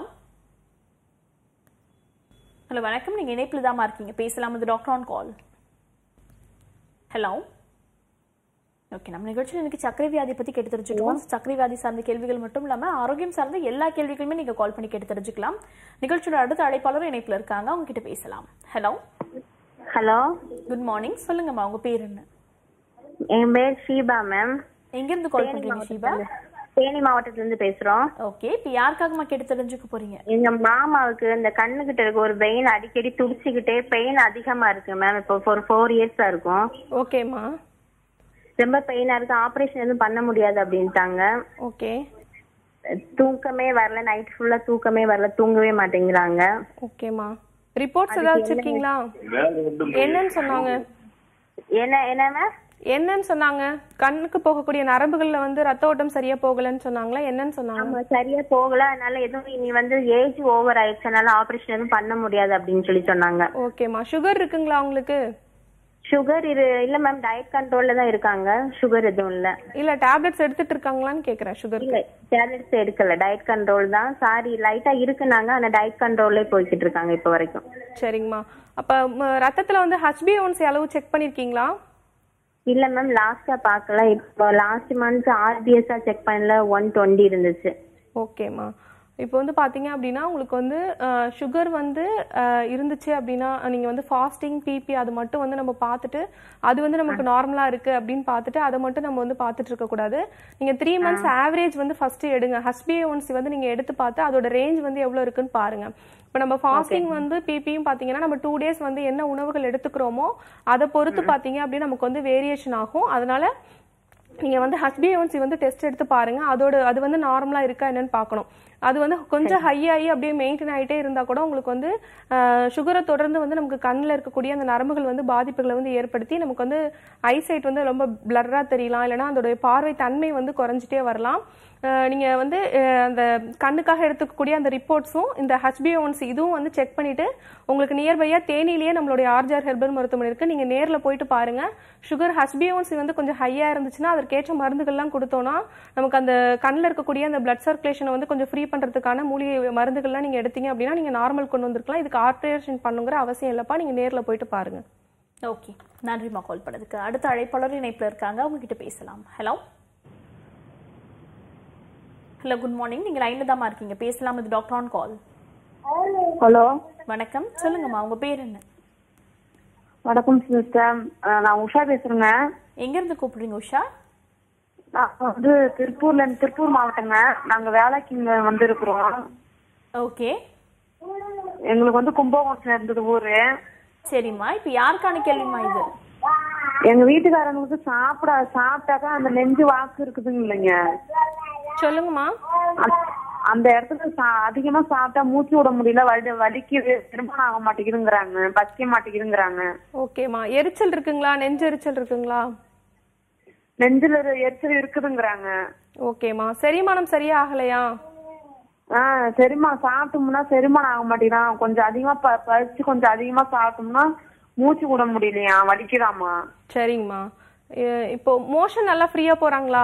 ஹலோ வணக்கம், நீங்க இணைப்பில் தான் இருக்கீங்க, பேசலாம். இது doctor on call. Hello okay, நம்ம நிகழ்ச்சியில் இன்னைக்கு சர்க்கரை வியாதி பத்தி கேட்டு தெரிஞ்சுக்கலாம். சர்க்கரை வியாதி சார்ந்த கேள்விகள் மட்டும் இல்லாம ஆரோக்கியம் சார்ந்த எல்லா கேள்விகளுமே நீங்க கால் பண்ணி கேட்டு தெரிஞ்சுக்கலாம். நிகழ்ச்சியோட அடுத்த அழைப்பாளர் இணைப்பில் இருக்காங்க, அவங்க கிட்ட பேசலாம். ஹலோ ஹலோ குட் மார்னிங், சொல்லுங்கம்மா உங்க பேர் என்ன? என் பேர் ஷீபா மேம். எங்க இருந்து கால் பண்றீங்க ஷீபா? தேனி மாவட்டத்துல இருந்து பேசுறோம். ஓகே, இப்போ யாருக்காகமா கேட்டு தெரிஞ்சுக்க போறீங்க? எங்க மாமாவுக்கு இந்த கண்ணு கிட்ட இருக்க ஒரு பெயின் அடிக்கடி துடிச்சுக்கிட்டே பெயின் அதிகமா இருக்கு மேம். இப்போ ஒரு ஃபோர் இயர்ஸா இருக்கும். ஓகேம்மா. ரொம்ப பெயினா இருக்கு, ஆபரேஷன் எதுவும் பண்ண முடியாது அப்படின்ட்டாங்க. ஓகே. தூக்கமே வரல, நைட் ஃபுல்லா தூக்கமே வரல, தூங்கவே மாட்டேங்கிறாங்க. ஓகேம்மா. ரிப்போர்ட்ஸ் ஏதாவது வச்சிருக்கீங்களா? என்னன்னு சொன்னாங்க? என்ன என்ன மேம்? என்னன்னு சொன்னாங்க? கண்ணுக்கு போகக்கூடிய நரம்புகள்ல வந்து ரத்த ஓட்டம் சரியா போகலன்னு சொன்னாங்களா? என்னன்னு சொன்னாங்க? ஆமா, சரியா போகல, அதனால எதுவும் இனி வந்து ஏஜ் ஓவர் ஆயிடுச்சு, அதனால ஆபரேஷன் எதுவும் பண்ண முடியாது அப்படின்னு சொல்லி சொன்னாங்க. ஓகேம்மா. சுகர் இருக்குங்களா உங்களுக்கு? சுகர் இரு இல்ல மேம், டயட் கண்ட்ரோல்ல தான் இருக்காங்க. சுகர் எதுவும் இல்ல. இல்ல டேப்லெட்ஸ் எடுத்துட்டு இருக்காங்களான்னு கேக்குறேன். சுகர் இல்ல, டேப்லெட்ஸ் எடுக்கல, டயட் கண்ட்ரோல் தான். சாரி, லைட்டா இருக்குனாங்க, ஆனா டயட் கண்ட்ரோல்லே போய்கிட்டு இருக்காங்க இப்ப வரைக்கும். சரிங்கம்மா. அப்ப ரத்தத்துல வந்து ஹெச்பிஏஒன்சி அளவு செக் பண்ணிருக்கீங்களா? இல்ல மேம், லாஸ்டா பாக்கல. இப்போ லாஸ்ட் மந்த் ஆர்பிஎஸ்ஆ செக் பண்ணல, ஒன் டுவெண்ட்டி இருந்துச்சு. ஓகேம்மா. இப்போ வந்து பார்த்தீங்க அப்படின்னா உங்களுக்கு வந்து சுகர் வந்து இருந்துச்சு அப்படின்னா நீங்கள் வந்து ஃபாஸ்டிங் பிபி அது மட்டும் வந்து நம்ம பார்த்துட்டு அது வந்து நமக்கு நார்மலாக இருக்குது அப்படின்னு பார்த்துட்டு அதை மட்டும் நம்ம வந்து பார்த்துட்டு இருக்கக்கூடாது. நீங்கள் த்ரீ மந்த்ஸ் ஆவரேஜ் வந்து ஃபஸ்ட்டு எடுங்க. ஹெச்பிஏஒன்சி வந்து நீங்கள் எடுத்து பார்த்து அதோட ரேஞ்ச் வந்து எவ்வளோ இருக்குன்னு பாருங்கள். இப்போ நம்ம ஃபாஸ்டிங் வந்து பிபியும் பார்த்தீங்கன்னா நம்ம டூ டேஸ் வந்து என்ன உணவுகள் எடுத்துக்கிறோமோ அதை பொறுத்து பார்த்தீங்க அப்படின்னா நமக்கு வந்து வேரியேஷன் ஆகும். அதனால நீங்கள் வந்து ஹெச்பிஏஒன்சி வந்து டெஸ்ட் எடுத்து பாருங்க. அதோட அது வந்து நார்மலாக இருக்கா என்னன்னு பார்க்கணும். அது வந்து கொஞ்சம் ஹை ஆகி அப்படியே மெயின்டைன் ஆகிட்டே இருந்தால் கூட உங்களுக்கு வந்து சுகரை தொடர்ந்து வந்து நமக்கு கண்ணில் இருக்கக்கூடிய அந்த நரம்புகள் வந்து பாதிப்புகளை வந்து ஏற்படுத்தி நமக்கு வந்து ஐசைட் வந்து ரொம்ப பிளர்ராக தெரியலாம், இல்லைனா அதோடைய பார்வை தன்மை வந்து குறைஞ்சிட்டே வரலாம். நீங்கள் வந்து அந்த கண்ணுக்காக எடுத்துக்கக்கூடிய அந்த ரிப்போர்ட்ஸும் இந்த ஹெச்பிஏஒன்சி இதுவும் வந்து செக் பண்ணிவிட்டு உங்களுக்கு நியர்பையாக தேனிலேயே நம்மளுடைய ஆர்ஜிஆர் ஹெர்பல் மருத்துவமனை இருக்குது, நீங்கள் நேரில் போயிட்டு பாருங்கள். சுகர் ஹெச்பிஏஒன்சி வந்து கொஞ்சம் ஹையாக இருந்துச்சுன்னா அதற்கேற்ற மருந்துகள்லாம் கொடுத்தோன்னா நமக்கு அந்த கண்ணில் இருக்கக்கூடிய அந்த பிளட் சர்க்குலேஷனை வந்து கொஞ்சம் ஃப்ரீ பண்ணுறதுக்கான மூலிகை மருந்துகள்லாம் நீங்கள் எடுத்தீங்க அப்படின்னா நீங்கள் நார்மல் கொண்டு வந்திருக்கலாம். இதுக்கு ஆப்ரேஷன் பண்ணுங்கிற அவசியம் இல்லைப்பா, நீங்கள் நேரில் போயிட்டு பாருங்கள். ஓகே, நன்றிம்மா கால் பண்ணதுக்கு. அடுத்த அழைப்பாளர் இணைப்பில் இருக்காங்க, அவங்க கிட்ட பேசலாம். Hello hello good morning. நீங்கள் லைனில் தாம்மா இருக்கீங்க, பேசலாம். இது டாக்டர் ஆன் கால். ஹலோ வணக்கம், சொல்லுங்கம்மா, உங்க பேர் என்ன? வணக்கம் சிஸ்டர், நான் உஷா பேசுறேங்க. எங்க இருந்து கூப்பிடுறீங்க உஷா? நான் வந்து திருப்பூர்ல இருந்து, திருப்பூர் மாவட்டங்க. நாங்க வேலைக்கு இங்க வந்து இருக்கிறோம். ஓகே. எங்களுக்கு வந்து கும்பகோணத்துல இருந்தது ஊரு. சரிம்மா, இப்ப யாருக்கான கேள்விமா இது? எங்க வீட்டுக்காரங்களுக்கு சாப்பிட சாப்பிட்டாக்கா அந்த நெஞ்சு வாக்கு இருக்குதுங்க இல்லைங்க. சொல்லுங்கம்மா. அந்த இடத்துல அதிகமா சாப்பிட்டா மூச்சு விட முடியல, வலி வலிக்குது, திருமணம் ஆக மாட்டேங்குதுங்கிறாங்க, பசிக்க மாட்டேங்குதுங்கிறாங்க. ஓகேம்மா. எரிச்சல் இருக்குங்களா? நெஞ்சு எரிச்சல் இருக்குங்களா? நெஞ்சில எரிச்சல் இருக்குதுங்கிறாங்க. ஓகேம்மா. செரிமானம் சரியா ஆகலையா? ஆஹ் செரிமானம் சாப்பிட்டோம்னா செரிமானம் ஆக மாட்டேங்கிறான். கொஞ்சம் அதிகமா பறிச்சு கொஞ்சம் அதிகமா சாப்பிட்டோம்னா மூச்சு விட முடியலையா, வலிக்குதாமா. சரிங்கம்மா. இப்போ மோஷன் நல்லா ஃப்ரீயா போறாங்களா?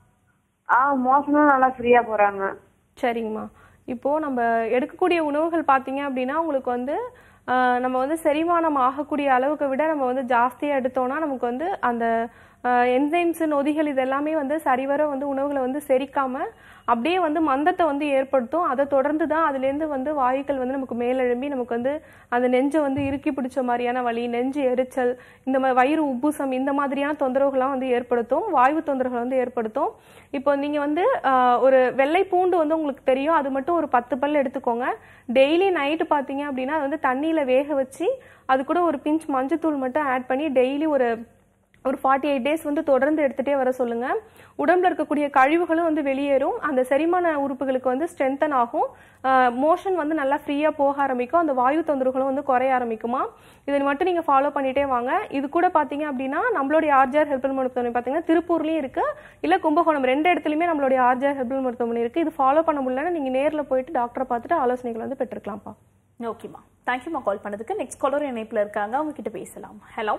ஆஹ் மோஷனும் நல்லா ஃப்ரீயா போறாங்க. சரிங்கம்மா. இப்போ நம்ம எடுக்கக்கூடிய உணவுகள் பார்த்தீங்க அப்படின்னா உங்களுக்கு வந்து நம்ம வந்து செரிமானம் ஆகக்கூடிய அளவுக்கு விட நம்ம வந்து ஜாஸ்தியாக எடுத்தோம்னா நமக்கு வந்து அந்த என்சைம்ஸ் நொதிகள் இதெல்லாமே வந்து சரிவர வந்து உணவுகளை வந்து செரிக்காம அப்படியே வந்து மந்தத்தை வந்து ஏற்படுத்தும். அதை தொடர்ந்து தான் அதுலேருந்து வந்து வாயுக்கள் வந்து நமக்கு மேலெழும்பி நமக்கு வந்து அந்த நெஞ்சை வந்து இறுக்கி பிடிச்ச மாதிரியான வலி, நெஞ்சு எரிச்சல், இந்த மாதிரி வயிறு உப்புசம், இந்த மாதிரியான தொந்தரவுகள்லாம் வந்து ஏற்படுத்தும், வாயு தொந்தரவுகள் வந்து ஏற்படுத்தும். இப்போ நீங்கள் வந்து ஒரு வெள்ளை பூண்டு வந்து உங்களுக்கு தெரியும், அது மட்டும் ஒரு பத்து பல் எடுத்துக்கோங்க. டெய்லி நைட்டு பார்த்தீங்க அப்படின்னா அது வந்து தண்ணியில் வேக வச்சு அது கூட ஒரு பிஞ்ச் மஞ்சத்தூள் மட்டும் ஆட் பண்ணி டெய்லி ஒரு ஒரு ஃபார்ட்டி எயிட் டேஸ் வந்து தொடர்ந்து எடுத்துகிட்டே வர சொல்லுங்கள். உடம்புல இருக்கக்கூடிய கழிவுகளும் வந்து வெளியேறும், அந்த செரிமான உறுப்புகளுக்கு வந்து ஸ்ட்ரென்தன் ஆகும், மோஷன் வந்து நல்லா ஃப்ரீயாக போக ஆரம்பிக்கும், அந்த வாயு தொந்தரவுகளும் வந்து குறைய ஆரம்பிக்குமா. இதை மட்டும் நீங்கள் ஃபாலோ பண்ணிகிட்டே வாங்க. இது கூட பார்த்தீங்க அப்படின்னா நம்மளுடைய ஆர்ஜிஆர் ஹெர்பல் மருத்துவமனை பார்த்தீங்கன்னா திருப்பூர்லேயும் இருக்குது, இல்லை கும்பகோணம், ரெண்டு இடத்துலையுமே நம்மளுடைய ஆர்ஜிஆர் ஹெர்பல் மருத்துவமனை இருக்குது. இது ஃபாலோ பண்ண முடியலன்னா நீங்கள் நேரில் போயிட்டு டாக்டரை பார்த்துட்டு ஆலோசனைகள் வந்து பெற்றுக்கலாம்ப்பா. ஓகேம்மா, தேங்க்யூம்மா கால் பண்ணதுக்கு. நெக்ஸ்ட் காலர் இணைப்பில் இருக்காங்க, அவங்க கிட்ட பேசலாம். Hello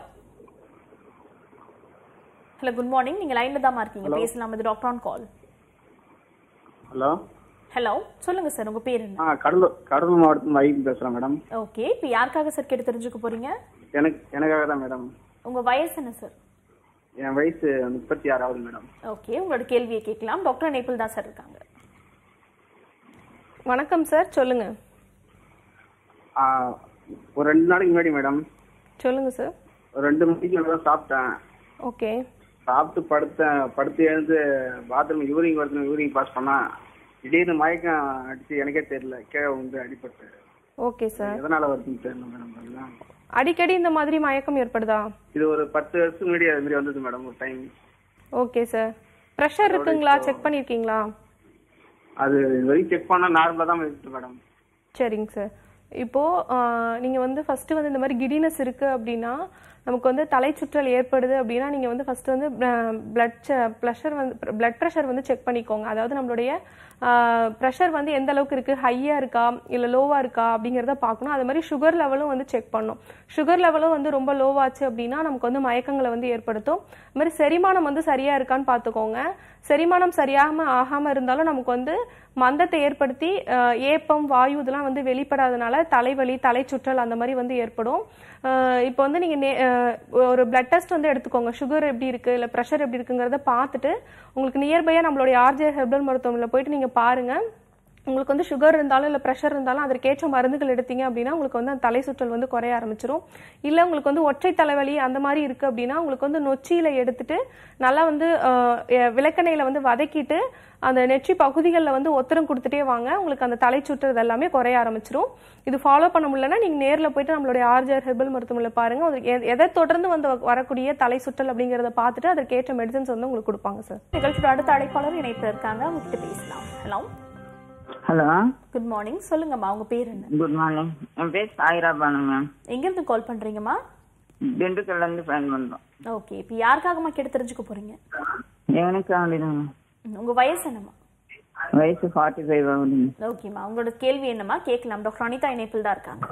hello good morning. நீங்க லைன்ல தான் இருக்கீங்க, பேசலாம். இது doctor on call. Hello hello சொல்லுங்க சார், உங்க பேர் என்ன? ஆ கடலூர் கடலூர் மாவட்டத்துல வைப் பேசுறேன் மேடம். ஓகே, இப்போ யாருக்காக சார் கேட்டு தெரிஞ்சுக்க போறீங்க? எனக்கு எனக்காக தான் மேடம். உங்க வயசு என்ன சார்? என் வயசு முப்பத்தி ஆறாவது மேடம். ஓகே, உங்களோட கேள்வியை கேட்கலாம். டாக்டர் நேபிள் தான் சார் இருக்காங்க. வணக்கம் சார், சொல்லுங்க. ஒரு ரெண்டு நாளைக்கு முன்னாடி மேடம். சொல்லுங்க சார். ஒரு ரெண்டு மணிக்கு தான் சாப்பிட்டேன். ஓகே. சாப்பிட்டு படுத்த படுத்து எழுந்து பாத்ரூம் யூரிங் வருது யூரிங் பாஸ் பண்ணா திடீர்னு மயக்கம் அடிச்சு எனக்கே தெரியல கீழே வந்து அடிபட்டு. Okay sir. எதனால வருதுன்னு தெரியல மேடம். அதுதான் அடிக்கடி இந்த மாதிரி மயக்கம் ஏற்படுதா? இது ஒரு பத்து வருஷம் முன்னாடி அது மாதிரி வந்தது மேடம் ஒரு டைம். Okay sir. ப்ரெஷர் இருக்குங்களா? செக் பண்ணியிருக்கீங்களா? அது இது வரைக்கும் செக் பண்ணா நார்மலா தான் இருக்கு மேடம். சரிங்க சார். இப்போ நீங்க வந்து ஃபர்ஸ்ட் வந்து இந்த மாதிரி கிடினஸ் இருக்கு அப்படின்னா நமக்கு வந்து தலை சுற்றல் ஏற்படுது அப்படின்னா நீங்க வந்து ஃபர்ஸ்ட் வந்து பிளட் ப்ரெஷர் வந்து பிளட் ப்ரெஷர் வந்து செக் பண்ணிக்கோங்க. அதாவது நம்மளுடைய ப்ரெஷர் வந்து எந்த அளவுக்கு இருக்கு, ஹையா இருக்கா இல்ல லோவா இருக்கா அப்படிங்கறத பார்க்கணும். அது மாதிரி சுகர் லெவலும் வந்து செக் பண்ணணும். சுகர் லெவலும் வந்து ரொம்ப லோவாச்சு அப்படின்னா நமக்கு வந்து மயக்கங்களை வந்து ஏற்படுத்தும். அது மாதிரி செரிமானம் வந்து சரியா இருக்கான்னு பார்த்துக்கோங்க. செரிமானம் சரியாம ஆகாம இருந்தாலும் நமக்கு வந்து மந்தத்தை ஏற்படுத்தி ஏப்பம் வாயு இதெல்லாம் வந்து வெளிப்படாதனால தலைவலி தலை சுற்றல் அந்த மாதிரி வந்து ஏற்படும். இப்போ வந்து நீங்க ஒரு பிளட் டெஸ்ட் வந்து எடுத்துக்கோங்க. சுகர் எப்படி இருக்கு இல்ல ப்ரெஷர் எப்படி இருக்குங்கிறத பார்த்துட்டு உங்களுக்கு நியர்பையா நம்மளுடைய ஆர்ஜே ஹெர்பல் மருத்துவமனையில் போயிட்டு நீங்க பாருங்க. உங்களுக்கு வந்து சுகர் இருந்தாலும் இல்லை ப்ரெஷர் இருந்தாலும் அதற்கேற்ற மருந்துகள் எடுத்தீங்க அப்படின்னா உங்களுக்கு வந்து அந்த தலை சுற்றல் வந்து குறைய ஆரம்பிச்சிடும். இல்லை உங்களுக்கு வந்து ஒற்றை தலைவலி அந்த மாதிரி இருக்கு அப்படின்னா உங்களுக்கு வந்து நொச்சியில எடுத்துட்டு நல்லா வந்து விளக்கெண்ணெயில வந்து வதக்கிட்டு அந்த நெற்றி பகுதிகளில் வந்து ஒத்தரம் கொடுத்துட்டே வாங்க. உங்களுக்கு அந்த தலை சுற்றுறது எல்லாமே குறைய ஆரம்பிச்சிடும். இது ஃபாலோ பண்ண முடியலன்னா நீங்க நேரில் போயிட்டு நம்மளுடைய ஆர்ஜர் ஹெர்பல் மருத்துவமனையில் பாருங்க. எதை தொடர்ந்து வந்து வரக்கூடிய தலை சுற்றல் அப்படிங்கறத பார்த்துட்டு அதற்கேற்ற மெடிசன்ஸ் வந்து உங்களுக்கு கொடுப்பாங்க சார். நிகழ்ச்சியோட அடுத்த அழைப்பாளர் இணைப்பு இருக்காங்க, உங்ககிட்ட பேசலாம். Hello hello good morning. சொல்லுங்கம்மா, உங்க பேர் என்ன? Good morning. என் பேர் சாயிரா பானு மேம். எங்க இருந்து கால் பண்றீங்கம்மா? திண்டுக்கல்ல இருந்து ஃபோன் பண்றோம். ஓகே, இப்போ யாருக்காகமா கேட்டு தெரிஞ்சுக்க போறீங்க? எனக்கு ஆண்டிடுங்க. உங்க வயசு என்னம்மா? வயசு ஃபார்ட்டி ஃபைவ் ஆகுதுங்க. ஓகேம்மா, உங்களோட கேள்வி என்னம்மா கேட்கலாம். டாக்டர் அனிதா இணைப்பில் தான் இருக்காங்க.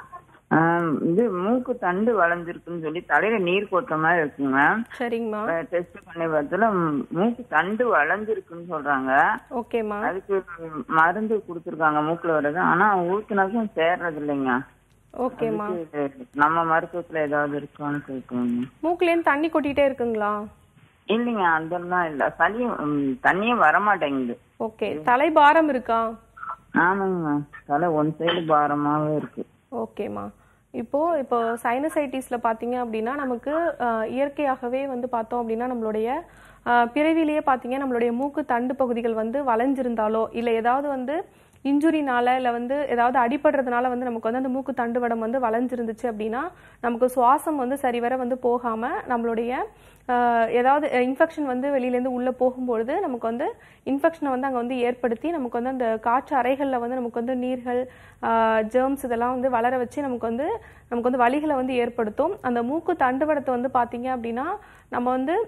இது மூக்கு தண்டு வளைஞ்சிருக்குன்னு சொல்லி தலையில நீர் கொட்ட மாதிரி இருக்குங்க. சரிங்கம்மா. டெஸ்ட் பண்ணி பார்த்ததுல மூக்கு தண்டு வளைஞ்சிருக்குன்னு சொல்றாங்க. ஓகேம்மா. அதுக்கு மருந்து கொடுத்துருக்காங்க மூக்குல வர்றது. ஆனா ஊத்துனாக்கும் சேர்றது இல்லைங்க. ஓகேம்மா. நம்ம மருத்துவத்துல ஏதாவது இருக்கான்னு கேட்குங்க. மூக்குல இருந்து தண்ணி கொட்டிட்டே இருக்குங்களா? இல்லைங்க, அதெல்லாம் இல்ல. சளி தண்ணியே வரமாட்டேங்குது. ஓகே. தலை பாரம் இருக்கா? ஆமாங்க, தலை ஒன் சைடு பாரமாவே இருக்கு. ஓகேம்மா. இப்போ இப்போ சைனசைட்டிஸ்ல பாத்தீங்க அப்படின்னா நமக்கு இயற்கையாகவே வந்து பார்த்தோம் அப்படின்னா நம்மளுடைய பிறவிலேயே பாத்தீங்க நம்மளுடைய மூக்கு தண்டு பகுதிகள் வந்து வளைஞ்சிருந்தாலோ இல்லை ஏதாவது வந்து இன்ஜுரினால இல்லை வந்து ஏதாவது அடிபடுறதுனால வந்து நமக்கு வந்து அந்த மூக்கு தண்டுவடம் வந்து வளைஞ்சிருந்துச்சு அப்படின்னா நமக்கு சுவாசம் வந்து சரிவர வந்து போகாம நம்மளுடைய ஏதாவது இன்ஃபெக்ஷன் வந்து வெளியிலேருந்து உள்ளே போகும்பொழுது நமக்கு வந்து இன்ஃபெக்ஷனை வந்து அங்கே வந்து ஏற்படுத்தி நமக்கு வந்து அந்த காற்று அறைகளில் வந்து நமக்கு வந்து நீர்கள் ஜெர்ம்ஸ் இதெல்லாம் வந்து வளர வச்சு நமக்கு வந்து நமக்கு வந்து வலிகளை வந்து ஏற்படுத்தும். அந்த மூக்கு தண்டுவடத்தை வந்து பார்த்தீங்க அப்படின்னா நம்ம வந்து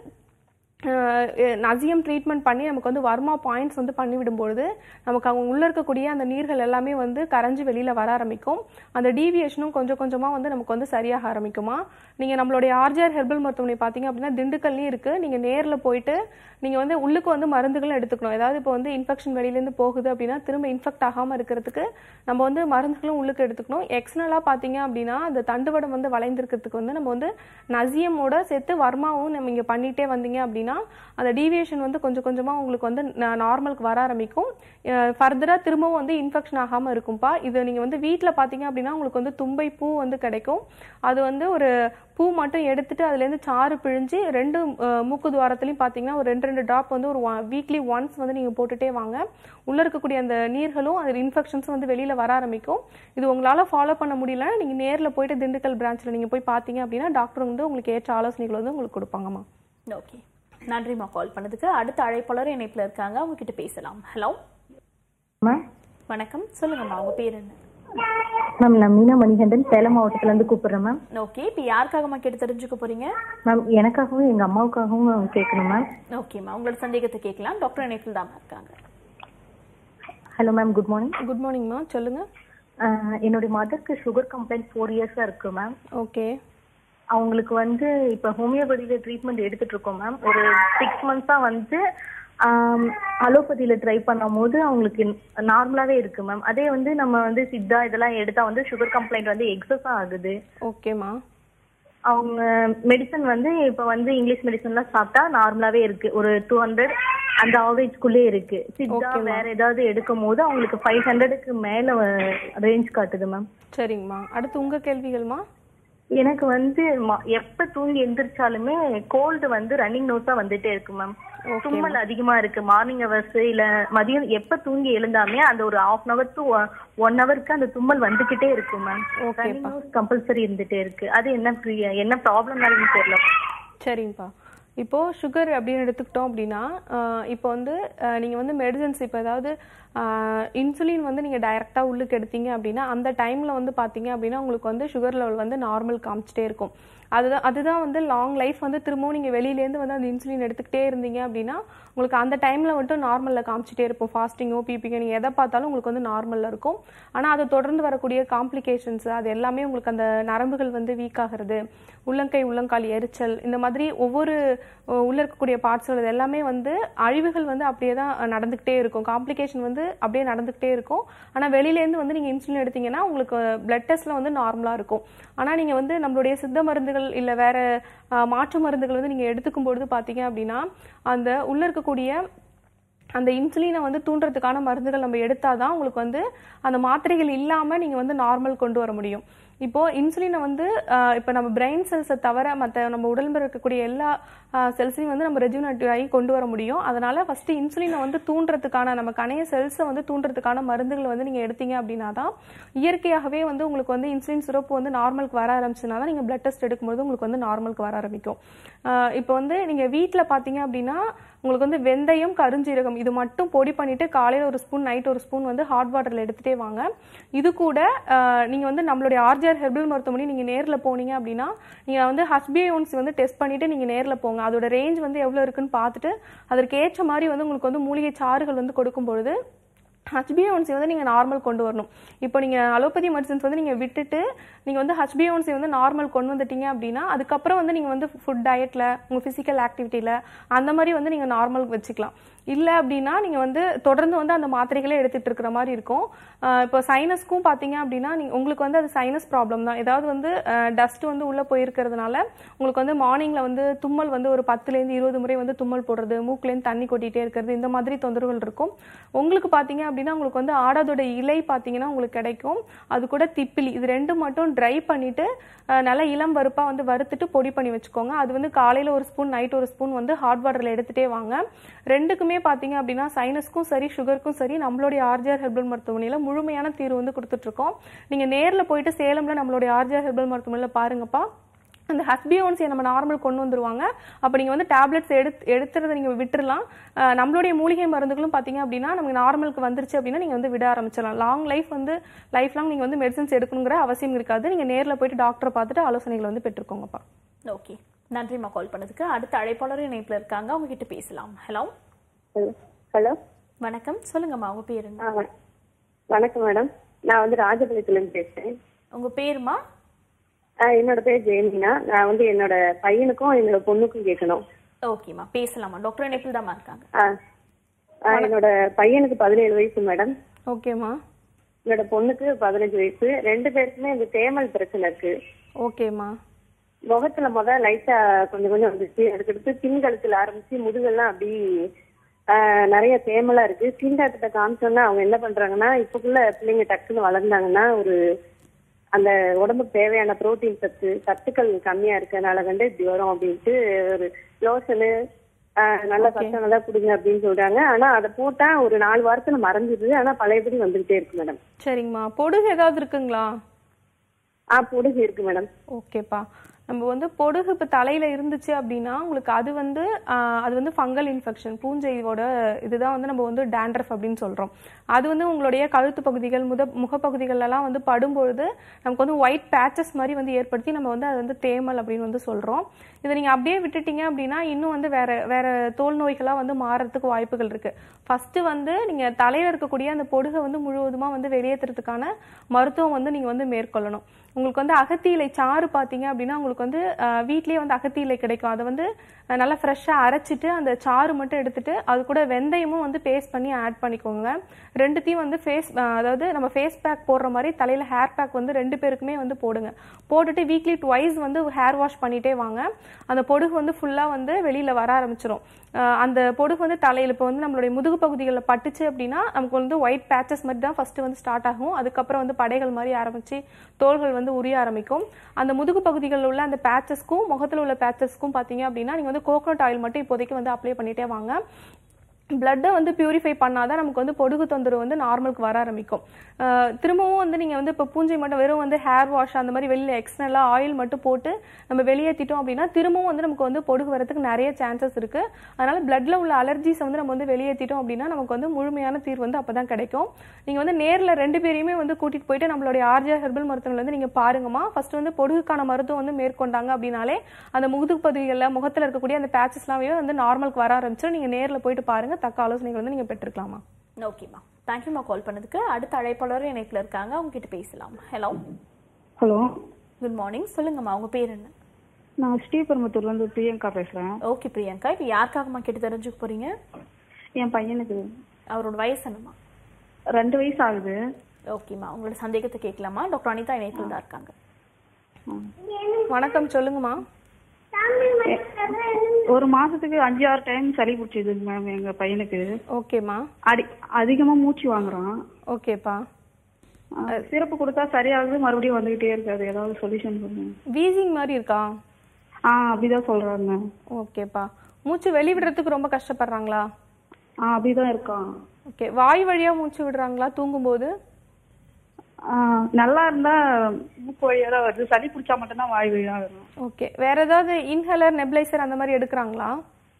நசியம் ட்ரீட்மெண்ட் பண்ணி நமக்கு வந்து வர்மா பாயிண்ட்ஸ் வந்து பண்ணிவிடும்பொழுது நமக்கு அவங்க உள்ள இருக்கக்கூடிய அந்த நீர்கள் எல்லாமே வந்து கரைஞ்சி வெளியில வர ஆரம்பிக்கும். அந்த டீவியேஷனும் கொஞ்சம் கொஞ்சமா வந்து நமக்கு வந்து சரியாக ஆரம்பிக்குமா. நீங்க நம்மளுடைய ஆர்ஜிஆர் ஹெர்பல் மருத்துவமனை பாத்தீங்க அப்படின்னா திண்டுக்கல்லையும் இருக்கு. நீங்க நேர்ல போயிட்டு நீங்க வந்து உள்ளுக்கு வந்து மருந்துகளும் எடுத்துக்கணும். ஏதாவது இப்போ வந்து இன்ஃபெக்ஷன் வெளியிலேருந்து போகுது அப்படின்னா திரும்ப இன்ஃபெக்ட் ஆகாம இருக்கிறதுக்கு நம்ம வந்து மருந்துகளும் உள்ளுக்கு எடுத்துக்கணும். எக்ஸ்டர்னலா பாத்தீங்க அப்படின்னா அந்த தண்டுவடம் வந்து வளைந்திருக்கிறதுக்கு வந்து நம்ம வந்து நசியமோட சேர்த்து வர்மாவும் நம்ம இங்க பண்ணிட்டே வந்தீங்க அப்படின்னா அந்த டீவியேஷன் வந்து கொஞ்சம் கொஞ்சமா உங்களுக்கு வந்து நார்மலுக்கு வர ஆரம்பிக்கும். ஃபர்தரா திரும்பவும் வந்து இன்ஃபெக்ஷன் ஆகாம இருக்கும்பா. இது நீங்க வந்து வீட்டுல பாத்தீங்க அப்படின்னா உங்களுக்கு வந்து தும்பை பூ வந்து கிடைக்கும். அது வந்து ஒரு பூ மட்டும் எடுத்துட்டு அதுல இருந்து சாறு பிழிஞ்சு ரெண்டு மூக்கு துவாரத்திலையும் பாத்தீங்கன்னா ஒரு ரெண்டு ரெண்டு டிராப் வந்து ஒரு வீக்லி ஒன்ஸ் வந்து நீங்க போட்டுட்டே வாங்க. உள்ள இருக்கக்கூடிய அந்த நீர்களும் அது இன்ஃபெக்ஷன்ஸும் வந்து வெளியில வர ஆரம்பிக்கும். இது உங்களால ஃபாலோ பண்ண முடியல நீங்க நேர்ல போயிட்டு திண்டுக்கல் பிரான்ச்ல நீங்க போய் பாத்தீங்க அப்படின்னா டாக்டர் வந்து உங்களுக்கு ஏற்ற ஆலோசனைகள் வந்து உங்களுக்கு கொடுப்பாங்கம்மா. ஓகே, நன்றிம்மா கால் பண்ணதுக்கு. அடுத்த அழைப்பாளர் இணைப்புல இருக்காங்க, அவங்க கிட்ட பேசலாம். ஹலோ வணக்கம், சொல்லுங்கம்மா உங்க பேர் என்ன? மேம் நான் மீனா மணிகண்டன், சேலம் மாவட்டத்துல இருந்து கூப்பிடுறேன் மேம். ஓகே, இப்போ யாருக்காகமா கேட்டு தெரிஞ்சுக்க போறீங்க? மேம் எனக்காகவும் எங்க அம்மாவுக்காகவும் கேட்கணும் மேம். ஓகேம்மா, உங்களோட சந்தேகத்தை கேட்கலாம். டாக்டர் இணைப்பில் தான் இருக்காங்க. Hello ma'am, good morning. Good மார்னிங்மா, சொல்லுங்க. என்னுடைய மதருக்கு சுகர் கம்ப்ளைண்ட் ஃபோர் இயர்ஸா இருக்கு மேம். ஓகே. அவங்களுக்கு வந்து இப்ப ஹோமியோபதியில ட்ரீட்மெண்ட் எடுத்துட்டு இருக்கோம் மேம். ஒரு சிக்ஸ் மந்த்ஸா வந்து அலோபதியில ட்ரை பண்ணும் போது அவங்களுக்கு நார்மலாவே இருக்கு மேம். அதே வந்து நம்ம வந்து சித்தா இதெல்லாம் எடுத்தா வந்து சுகர் கம்ப்ளைண்ட் வந்து எக்ஸஸா ஆகுது. ஓகேமா. அவங்க மெடிசன் வந்து இப்ப வந்து இங்கிலீஷ் மெடிசன்லாம் சாப்பிட்டா நார்மலாவே இருக்கு. ஒரு டூ ஹண்ட்ரட் அந்த ஆவரேஜ்குள்ளே இருக்கு. சித்தா வேற ஏதாவது எடுக்கும் போது அவங்களுக்கு ஃபைவ் ஹண்ட்ரடுக்கு மேல ரேஞ்ச் காட்டுது மேம். சரிங்கம்மா, அடுத்து உங்க கேள்விகள்மா. எனக்கு வந்து ம- எப்ப தூங்கி எந்திரிச்சாலுமே கோல்டு வந்து ரன்னிங் நோஸா வந்துட்டே இருக்கு மேம். தும்மல் அதிகமா இருக்கு மார்னிங் ஹவர்ஸ் இல்ல மதியம் எப்ப தூங்கி எழுந்தாமே அந்த ஒரு half an hour to one ஹவருக்கு அந்த தும்மல் வந்துகிட்டே இருக்கு மேம். ரன்னிங் நோஸ் கம்பல்சரி இருந்துட்டே இருக்கு. அது என்ன free- என்ன ப்ராப்ளம்னாலும் தெரியல. சரிங்கப்பா. இப்போ சுகர் அப்படின்னு எடுத்துக்கிட்டோம் அப்படின்னா ஆஹ் இப்போ வந்து ஆஹ் நீங்க வந்து மெடிசன்ஸ் இப்போ ஏதாவது இன்சுலின் வந்து நீங்க டைரக்டா உள்ளுக்கு எடுத்தீங்க அப்படின்னா அந்த டைம்ல வந்து பாத்தீங்க அப்படின்னா உங்களுக்கு வந்து சுகர் லெவல் வந்து நார்மல் காமிச்சிட்டே இருக்கும். அதுதான் அதுதான் வந்து லாங் லைஃப் வந்து திரும்பவும் நீங்க வெளியிலேருந்து வந்து அந்த இன்சுலின் எடுத்துக்கிட்டே இருந்தீங்க அப்படின்னா உங்களுக்கு அந்த டைம்ல மட்டும் நார்மல்ல காமிச்சிட்டே இருக்கும். ஃபாஸ்டிங்கோ பிபிக்கோ நீங்க எதை பார்த்தாலும் உங்களுக்கு வந்து நார்மல்ல இருக்கும். ஆனா அதை தொடர்ந்து வரக்கூடிய காம்ப்ளிகேஷன்ஸ் அது எல்லாமே உங்களுக்கு அந்த நரம்புகள் வந்து வீக் ஆகிறது, உள்ளங்கை உள்ளங்கால் எரிச்சல், இந்த மாதிரி ஒவ்வொரு அஹ், உள்ள இருக்கக்கூடிய பார்ட்ஸ்கள் இது எல்லாமே வந்து அழிவுகள் வந்து அப்படியே தான் நடந்துகிட்டே இருக்கும். காம்ப்ளிகேஷன் வந்து அப்படியே நடந்துகிட்டே இருக்கும். ஆனா வெளியிலேருந்து வந்து நீங்க இன்சுலின் எடுத்தீங்கன்னா உங்களுக்கு பிளட் டெஸ்ட்ல வந்து நார்மலா இருக்கும். ஆனா நீங்க வந்து நம்மளுடைய சித்த மருந்துகள் இல்ல வேற அஹ், மாற்று மருந்துகள் வந்து நீங்க எடுத்துக்கும் பொழுது பாத்தீங்க அப்படின்னா அந்த உள்ள இருக்கக்கூடிய அந்த இன்சுலினை வந்து தூண்டுறதுக்கான மருந்துகள் நம்ம எடுத்தாதான் உங்களுக்கு வந்து அந்த மாத்திரைகள் இல்லாம நீங்க வந்து நார்மல் கொண்டு வர முடியும். இப்போ இன்சுலினை வந்து ஆஹ் இப்போ நம்ம பிரெயின் செல்ஸை தவிர மற்ற நம்ம உடம்புல இருக்கக்கூடிய எல்லா செல்ஸையும் வந்து நம்ம ரெஜுனேட் ஆகி கொண்டு வர முடியும். அதனால ஃபர்ஸ்ட் இன்சுலினை வந்து தூண்டுறதுக்கான நம்ம கணைய செல்ஸை வந்து தூண்டுறதுக்கான மருந்துகளை வந்து நீங்க எடுத்தீங்க அப்படின்னா தான் இயற்கையாகவே வந்து உங்களுக்கு வந்து இன்சுலின் சுரப்பு வந்து நார்மலுக்கு வர ஆரம்பிச்சுனா தான் நீங்க பிளட் டெஸ்ட் எடுக்கும்போது உங்களுக்கு வந்து நார்மலுக்கு வர ஆரம்பிக்கும். ஆஹ் இப்போ வந்து நீங்க வீட்டுல பாத்தீங்க அப்படின்னா உங்களுக்கு வந்து வெந்தயம் கருஞ்சீரகம் இது மட்டும் பொடி பண்ணிட்டு காலையில ஒரு ஸ்பூன் நைட் ஒரு ஸ்பூன் வந்து ஹாட் வாட்டர்ல எடுத்துட்டே வாங்க. இது கூட ஆஹ் நீங்க வந்து நம்மளுடைய ஆர்ஜிஆர் ஹெர்பல் மருத்துவமனை நீங்க நேர்ல போனீங்க அப்படின்னா நீங்க வந்து ஹச்பிஏஒன்சி வந்து டெஸ்ட் பண்ணிட்டு நீங்க நேர்ல போங்க. அதோட ரேஞ்ச் வந்து எவ்வளவு இருக்குன்னு பார்த்துட்டு அதற்கு ஏற்ற மாதிரி வந்து உங்களுக்கு வந்து மூலிகை சாறுகள் வந்து கொடுக்கும் பொழுது ஹச்பிஏஒன்சி வந்து நீங்க நார்மல் கொண்டு வரணும். இப்போ நீங்க அலோபதி மெடிசன்ஸ் வந்து நீங்க விட்டுட்டு நீங்க வந்து ஹச்பிஏஒன்சி வந்து நார்மல் கொண்டு வந்துட்டீங்க அப்படின்னா அதுக்கப்புறம் வந்து நீங்க வந்து ஃபுட் டயட்ல உங்க பிசிக்கல் ஆக்டிவிட்டியில அந்த மாதிரி வந்து நீங்க நார்மல் வச்சுக்கலாம். இல்ல அப்படின்னா நீங்க வந்து தொடர்ந்து வந்து அந்த மாத்திரைகளே எடுத்துட்டு இருக்கிற மாதிரி இருக்கும். ஆஹ் இப்போ சைனஸ்க்கும் பாத்தீங்க அப்படின்னா நீங்க உங்களுக்கு வந்து அது சைனஸ் ப்ராப்ளம் தான். ஏதாவது வந்து டஸ்ட் வந்து உள்ள போயிருக்கிறதுனால உங்களுக்கு வந்து மார்னிங்ல வந்து தும்மல் வந்து ஒரு பத்துல இருந்து இருபது முறை வந்து தும்மல் போடுறது, மூக்குல இருந்து தண்ணி கொட்டிட்டே இருக்கிறது, இந்த மாதிரி தொந்தரவுகள் இருக்கும். உங்களுக்கு பாத்தீங்க அப்படின்னா உங்களுக்கு வந்து ஆடாதோட இலை பாத்தீங்கன்னா உங்களுக்கு கிடைக்கும். அது கூட திப்பிலி இது ரெண்டும் மட்டும் ட்ரை பண்ணிட்டு அஹ், நல்லா இளம் வறுப்பா வந்து வறுத்துட்டு பொடி பண்ணி வச்சுக்கோங்க. அது வந்து காலையில ஒரு ஸ்பூன் நைட் ஒரு ஸ்பூன் வந்து ஹாட் வாட்டர்ல எடுத்துட்டே வாங்க. ரெண்டுக்குமே பாத்தீங்க அப்படின்னா சைனஸ்க்கும் சரி சுகருக்கும் சரி நம்மளுடைய ஆர்ஜிஆர் ஹெர்பல் மருத்துவமனையில முழுமையான தீர்வு வந்து கொடுத்துட்டு இருக்கோம். நீங்க நேர்ல போயிட்டு சேலம்ல நம்மளுடைய ஆர்ஜிஆர் ஹெர்பல் மருத்துவமனையில பாருங்கப்பா. அந்த ஹச்பிஏஒன்சி நம்ம நார்மல் கொண்டு வந்துருவாங்க. அப்ப நீங்க வந்து டேப்லெட்ஸ் எடுத்து எடுத்துறதை நீங்க விட்டுறலாம். அஹ் நம்மளுடைய மூலிகை மருந்துகளும் பாத்தீங்க அப்படின்னா நமக்கு நார்மலுக்கு வந்துருச்சு அப்படின்னா நீங்க வந்து விட ஆரம்பிச்சிடலாம். லாங் லைஃப் வந்து லைஃப் லாங் நீங்க வந்து மெடிசன்ஸ் எடுக்கணுங்கிற அவசியம் இருக்காது. நீங்க நேர்ல போயிட்டு டாக்டரை பார்த்துட்டு ஆலோசனைகள் வந்து பெற்றுக்கோங்கப்பா. ஓகே, நன்றிம்மா கால் பண்ணதுக்கு. அடுத்த அழைப்பாளர் இணைப்புல இருக்காங்க, அவங்க கிட்ட பேசலாம். ஹலோ ஹலோ வணக்கம், சொல்லுங்கம்மா உங்க பேர் என்ன? வணக்கம் மேடம், நான் வந்து ராஜபாளையத்துல இருந்து பேசுறேன். உங்க பேருமா? ஆஹ் என்னோட பேர் ஜெயமினா. நான் வந்து என்னோட பையனுக்கும் என்னோட பொண்ணுக்கும் கேட்கணும். ஓகேம்மா பேசலாமா, டாக்டர் இணைப்பில் தாம்மா இருக்காங்க. ஆஹ் ஆஹ் என்னோட பையனுக்கு பதினேழு வயசு மேடம். ஓகேம்மா. என்னோட பொண்ணுக்கு பதினஞ்சு வயசு. ரெண்டு பேருக்குமே இந்த தேமல் பிரச்சனை இருக்கு. ஓகேம்மா. முகத்துல முத லைட்டா கொஞ்சம் கொஞ்சம் வந்துச்சு. அதுக்கடுத்து பின்கழுத்துல ஆரம்பிச்சு முதுகெல்லாம் அப்படி ஆஹ் நிறைய தேமலா இருக்கு. ஸ்கின் டாக்டர்கிட்ட காமிச்சோன்னா அவங்க என்ன பண்றாங்கன்னா இப்பக்குள்ள பிள்ளைங்க டக்குன்னு வளர்ந்தாங்கன்னா ஒரு அந்த உடம்புக்கு தேவையான புரோட்டீன் சத்து சத்துக்கள் கம்மியா இருக்கனால வந்து இப்படி வரும் அப்படின்ட்டு ஒரு லோஷனு நல்ல சத்தம் நல்லா கொடுங்க அப்படின்னு சொல்றாங்க. ஆனா அதை போட்டா ஒரு நாலு வாரத்துல மறைஞ்சிடுது. ஆனா பழையபடி வந்துகிட்டே இருக்கு மேடம். சரிங்கம்மா. பொடுகு ஏதாவது இருக்குங்களா? ஆ பொடுகு இருக்கு மேடம். ஓகேப்பா. நம்ம வந்து பொடுகு இப்போ தலையில இருந்துச்சு அப்படின்னா உங்களுக்கு அது வந்து ஆஹ் அது வந்து ஃபங்கல் இன்ஃபெக்ஷன், பூஞ்சையோட இதுதான் வந்து நம்ம வந்து டேண்ட்ரஃப் அப்படின்னு சொல்றோம். அது வந்து உங்களுடைய கழுத்து பகுதிகள் முத முகப்பகுதிகளெல்லாம் வந்து படும்பொழுது நமக்கு வந்து ஒயிட் பேச்சஸ் மாதிரி வந்து ஏற்படுத்தி நம்ம வந்து அது வந்து தேமல் அப்படின்னு வந்து சொல்றோம். இதை நீங்க அப்படியே விட்டுட்டீங்க அப்படின்னா இன்னும் வந்து வேற வேற தோல் நோய்களா வந்து மாறறதுக்கு வாய்ப்புகள் இருக்கு. ஃபர்ஸ்ட் வந்து நீங்க தலையில இருக்கக்கூடிய அந்த பொடுகை வந்து முழுவதுமா வந்து வெளியேற்றுறதுக்கான மருத்துவம் வந்து நீங்க வந்து மேற்கொள்ளணும். உங்களுக்கு வந்து அகத்தி இலை சாறு பாத்தீங்க அப்படின்னா உங்களுக்கு வந்து வீட்லயே வந்து அகத்தி இலை கிடைக்கும். அதை வந்து நல்லா ஃப்ரெஷ்ஷா அரைச்சிட்டு அந்த சாறு மட்டும் எடுத்துட்டு அது கூட வெந்தயமும் வந்து பேஸ்ட் பண்ணி ஆட் பண்ணிக்கோங்க. ரெண்டுத்தையும் வந்து ஃபேஸ் அதாவது நம்ம ஃபேஸ் பேக் போடுற மாதிரி தலையில ஹேர் பேக் வந்து ரெண்டு பேருக்குமே வந்து போடுங்க. போட்டுட்டு வீக்லி ட்வைஸ் வந்து ஹேர் வாஷ் பண்ணிட்டே வாங்க. அந்த பொடுகு வந்து ஃபுல்லா வந்து வெளியில வர ஆரம்பிச்சிடும். அந்த பொடுகு வந்து தலையில இப்போ வந்து நம்மளுடைய முதுகு பகுதிகளில் பட்டுச்சு அப்படின்னா நமக்கு வந்து ஒயிட் பேச்சஸ் மாதிரி தான் ஃபர்ஸ்ட் வந்து ஸ்டார்ட் ஆகும். அதுக்கப்புறம் வந்து படைகள் மாதிரி ஆரம்பிச்சு தோள்கள் வந்து வந்து உரிய ஆரம்பிக்கும். அந்த முதுகு பகுதிகளில் உள்ள அந்த பேச்சஸ்க்கும் முகத்தில் உள்ள பேச்சஸ்க்கும் பார்த்தீங்க அப்படின்னா நீங்கள் வந்து கோகோனட் ஆயில் மட்டும் இப்போதைக்கு வந்து அப்ளை பண்ணிட்டே வாங்க. பிளட்டை வந்து பியூரிஃபை பண்ணாதான் நமக்கு வந்து பொடுகு தொந்தரவு வந்து நார்மலுக்கு வர ஆரம்பிக்கும். திரும்பவும் வந்து நீங்கள் வந்து இப்போ பூஞ்சை மட்டும் வெறும் வந்து ஹேர் வாஷ் அந்த மாதிரி வெளியில் எக்ஸ்டர்னலாக ஆயில் மட்டும் போட்டு நம்ம வெளியேற்றிட்டோம் அப்படின்னா திரும்பவும் வந்து நமக்கு வந்து பொடுகு வரதுக்கு நிறைய சான்சஸ் இருக்குது. அதனால் பிளட்டில் உள்ள அலர்ஜிஸை வந்து நம்ம வந்து வெளியேற்றிட்டோம் அப்படின்னா நமக்கு வந்து முழுமையான தீர்வு வந்து அப்போ தான் கிடைக்கும். நீங்கள் வந்து நேரில் ரெண்டு பேரையுமே வந்து கூட்டிகிட்டு போயிட்டு நம்மளுடைய ஆர்ஜிஆர் ஹெர்பல் மருத்துவங்கள் வந்து நீங்கள் பாருங்கம்மா. ஃபர்ஸ்ட் வந்து பொடுகுக்கான மருத்துவம் வந்து மேற்கொண்டாங்க அப்படின்னாலே அந்த முதுகு பகுதிகளில் முகத்தில் இருக்கக்கூடிய அந்த பேச்சஸ்லாமே வந்து நார்மலுக்கு வர ஆரம்பிச்சு நீங்கள் நேரில் போயிட்டு பாருங்க. தக்க ஆலோசனைகள் வந்து நீங்க பெற்றுக்கலாமா? ஓகேமா, தேங்க்யூமா கால் பண்ணதுக்கு. அடுத்த அழைப்பாளர் இணைப்புல இருக்காங்க, அவங்க கிட்ட பேசலாம். ஹலோ ஹலோ குட் மார்னிங், சொல்லுங்கம்மா உங்க பேர் என்ன? நான் ஸ்ரீபெரும்புத்தூர்ல இருந்து பிரியங்கா பேசுறேன். ஓகே பிரியங்கா, இப்போ யாருக்காகமா கேட்டு தெரிஞ்சுக்க போறீங்க? என் பையனுக்கு. அவரோட வயசு என்னம்மா? ரெண்டு வயசு ஆகுது. ஓகேம்மா, உங்களோட சந்தேகத்தை கேட்கலாமா? டாக்டர் அனிதா இணைப்பில் தான் இருக்காங்க. வணக்கம், சொல்லுங்கம்மா. ஒரு மாசத்துக்கு அஞ்சு ஆறு டைம் சளி பிடிச்சது மேம் எங்க பையனுக்கு. ஓகேம்மா. அடி அதிகமா மூச்சு வாங்குறான். ஓகேப்பா. சிறப்பு கொடுத்தா சரியாகுது, மறுபடியும் வந்துகிட்டே இருக்காது. ஏதாவது சொல்யூஷன் பண்ணுங்க. வீசிங் மாதிரி இருக்கா? ஆ அப்படிதான் சொல்றாங்க. ஓகேப்பா. மூச்சு வெளிவிடுறதுக்கு ரொம்ப கஷ்டப்படுறாங்களா? ஆ அப்படிதான் இருக்கான். ஓகே. வாய் வழியா மூச்சு விடுறாங்களா தூங்கும்போது? நல்லா இருந்தா மூக்கு வழியா தான் வருது, சளி பிடிச்சா மட்டும்தான் வாய் வழியா வரும். ஓகே. வேற ஏதாவது இன்ஹேலர் நெபுலைசர் அந்த மாதிரி எடுக்கிறாங்களா?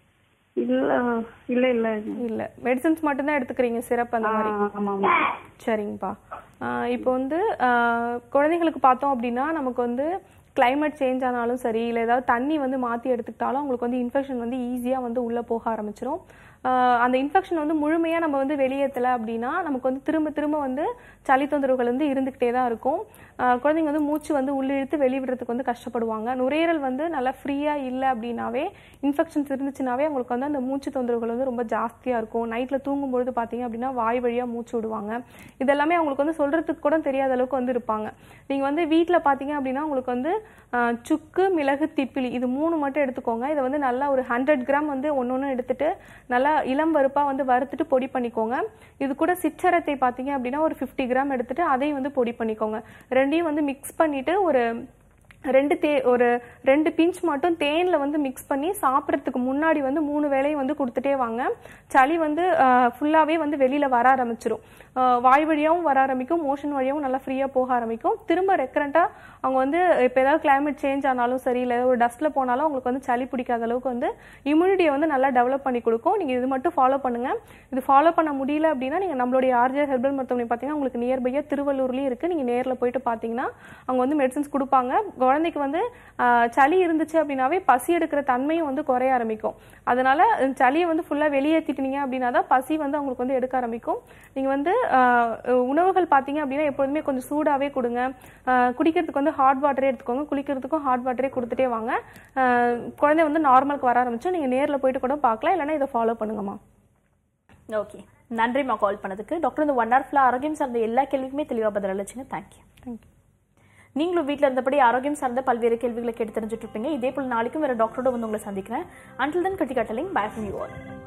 இல்ல இல்ல இல்ல இல்ல, மெடிசன்ஸ் மட்டும் தான் எடுத்துக்கிறீங்க, சிரப் அந்த மாதிரி. ஆமா. சரிங்கப்பா. இப்போ வந்து குழந்தைங்களுக்கு பார்த்தோம் அப்படின்னா நமக்கு வந்து கிளைமேட் சேஞ்ச் ஆனாலும் சரி, இல்லை ஏதாவது தண்ணி வந்து மாற்றி எடுத்துக்கிட்டாலும் அவங்களுக்கு வந்து இன்ஃபெக்ஷன் வந்து ஈஸியாக வந்து உள்ளே போக ஆரம்பிச்சிடும். அந்த இன்ஃபெக்ஷன் வந்து முழுமையாக நம்ம வந்து வெளியேற்றலை அப்படின்னா நமக்கு வந்து திரும்ப திரும்ப வந்து சளி தொந்தரவுகள் வந்து இருந்துக்கிட்டே தான் இருக்கும். குழந்தைங்க வந்து மூச்சு வந்து உள்ளிழுத்து வெளிவிடுறதுக்கு வந்து கஷ்டப்படுவாங்க. நுரையீரல் வந்து நல்லா ஃப்ரீயாக இல்லை அப்படின்னாவே, இன்ஃபெக்ஷன்ஸ் இருந்துச்சுனாவே அவங்களுக்கு வந்து அந்த மூச்சு தொந்தரவுகள் வந்து ரொம்ப ஜாஸ்தியாக இருக்கும். நைட்டில் தூங்கும்பொழுது பார்த்தீங்க அப்படின்னா வாய் வழியாக மூச்சு விடுவாங்க. இதெல்லாமே அவங்களுக்கு வந்து சொல்கிறதுக்கு கூட தெரியாத அளவுக்கு வந்து இருப்பாங்க. நீங்கள் வந்து வீட்டில் பார்த்தீங்க அப்படின்னா உங்களுக்கு வந்து சுக்கு, மிளகு, திப்பிலி இது மூணு மட்டும் எடுத்துக்கோங்க. இதை வந்து நல்லா ஒரு ஹண்ட்ரட் கிராம் வந்து ஒன்று ஒன்று எடுத்துட்டு நல்லா இளம் வறுப்பாக வந்து வறுத்துட்டு பொடி பண்ணிக்கோங்க. இது கூட சிற்றரத்தை பார்த்தீங்க அப்படின்னா ஒரு ஃபிஃப்டி கிராம் எடுத்துட்டு அதையும் வந்து பொடி பண்ணிக்கோங்க. ரெண்டையும் வந்து மிக்ஸ் பண்ணிட்டு ஒரு ரெண்டு தே ஒரு ரெண்டு பிஞ்ச் மட்டும் தேனில் வந்து மிக்ஸ் பண்ணி சாப்பிட்றதுக்கு முன்னாடி வந்து மூணு வேளையும் வந்து கொடுத்துட்டே வாங்க. சளி வந்து ஃபுல்லாகவே வந்து வெளியில் வர ஆரம்பிச்சிடும். வாய் வழியாகவும் வர ஆரம்பிக்கும், மோஷன் வழியாகவும் நல்லா ஃப்ரீயாக போக ஆரம்பிக்கும். திரும்ப ரெக்கரண்ட்டாக அவங்க வந்து இப்போ ஏதாவது கிளைமேட் சேஞ்ச் ஆனாலும் சரி, இல்லை ஒரு டஸ்ட்டில் போனாலும் அவங்களுக்கு வந்து சளி பிடிக்காத அளவுக்கு வந்து இம்யூனிட்டியை வந்து நல்லா டெவலப் பண்ணி கொடுக்கும். நீங்கள் இது மட்டும் ஃபாலோ பண்ணுங்கள். இது ஃபாலோ பண்ண முடியல அப்படின்னா நீங்கள் நம்மளுடைய ஆர்ஜிஆர் ஹெர்பல் மருத்துவமனை பார்த்தீங்கன்னா உங்களுக்கு நியர்பையாக திருவள்ளூர்லேயும் இருக்குது. நீங்கள் நேரில் போயிட்டு பார்த்தீங்கன்னா அவங்க வந்து மெடிசன்ஸ் கொடுப்பாங்க. குழந்தைக்கு வந்து சளி இருந்துச்சு அப்படின்னாவே பசி எடுக்கிற தன்மையும் வந்து குறைய ஆரம்பிக்கும். அதனால சளியை வந்து ஃபுல்லாக வெளியேற்றிட்டீங்க அப்படின்னா தான் பசி வந்து அவங்களுக்கு வந்து எடுக்க ஆரம்பிக்கும். நீங்கள் வந்து உணவுகள் பார்த்தீங்க அப்படின்னா எப்போதுமே கொஞ்சம் சூடாகவே கொடுங்க. குடிக்கிறதுக்கு வந்து ஹாட் வாட்டரே எடுத்துக்கோங்க. குளிக்கிறதுக்கும் ஹாட் வாட்டரே கொடுத்துட்டே வாங்க. குழந்தை வந்து நார்மலுக்கு வர ஆரம்பிச்சோம். நீங்கள் நேரில் போயிட்டு கூட பார்க்கலாம், இல்லைன்னா இதை ஃபாலோ பண்ணுங்கம்மா. ஓகே, நன்றிம்மா கால் பண்ணதுக்கு. டாக்டர் இந்த ஒன் ஹவர் ஃபுல்லாக ஆரோக்கியம் சார்ந்த எல்லா கேள்விக்குமே தெளிவாக பதில் அளிச்சிங்க. தேங்க்யூ. தேங்க்யூ. நீங்களும் வீட்டில் இருந்தபடி ஆரோக்கியம் சார்ந்த பல்வேறு கேள்விகளை கேட்டு தெரிஞ்சுட்டு இருப்பீங்க. இதே போல் நாளைக்கும் வேறு டாக்டரோட வந்து உங்களை சந்திக்கிறேன். Until then Krithika telling bye from you all.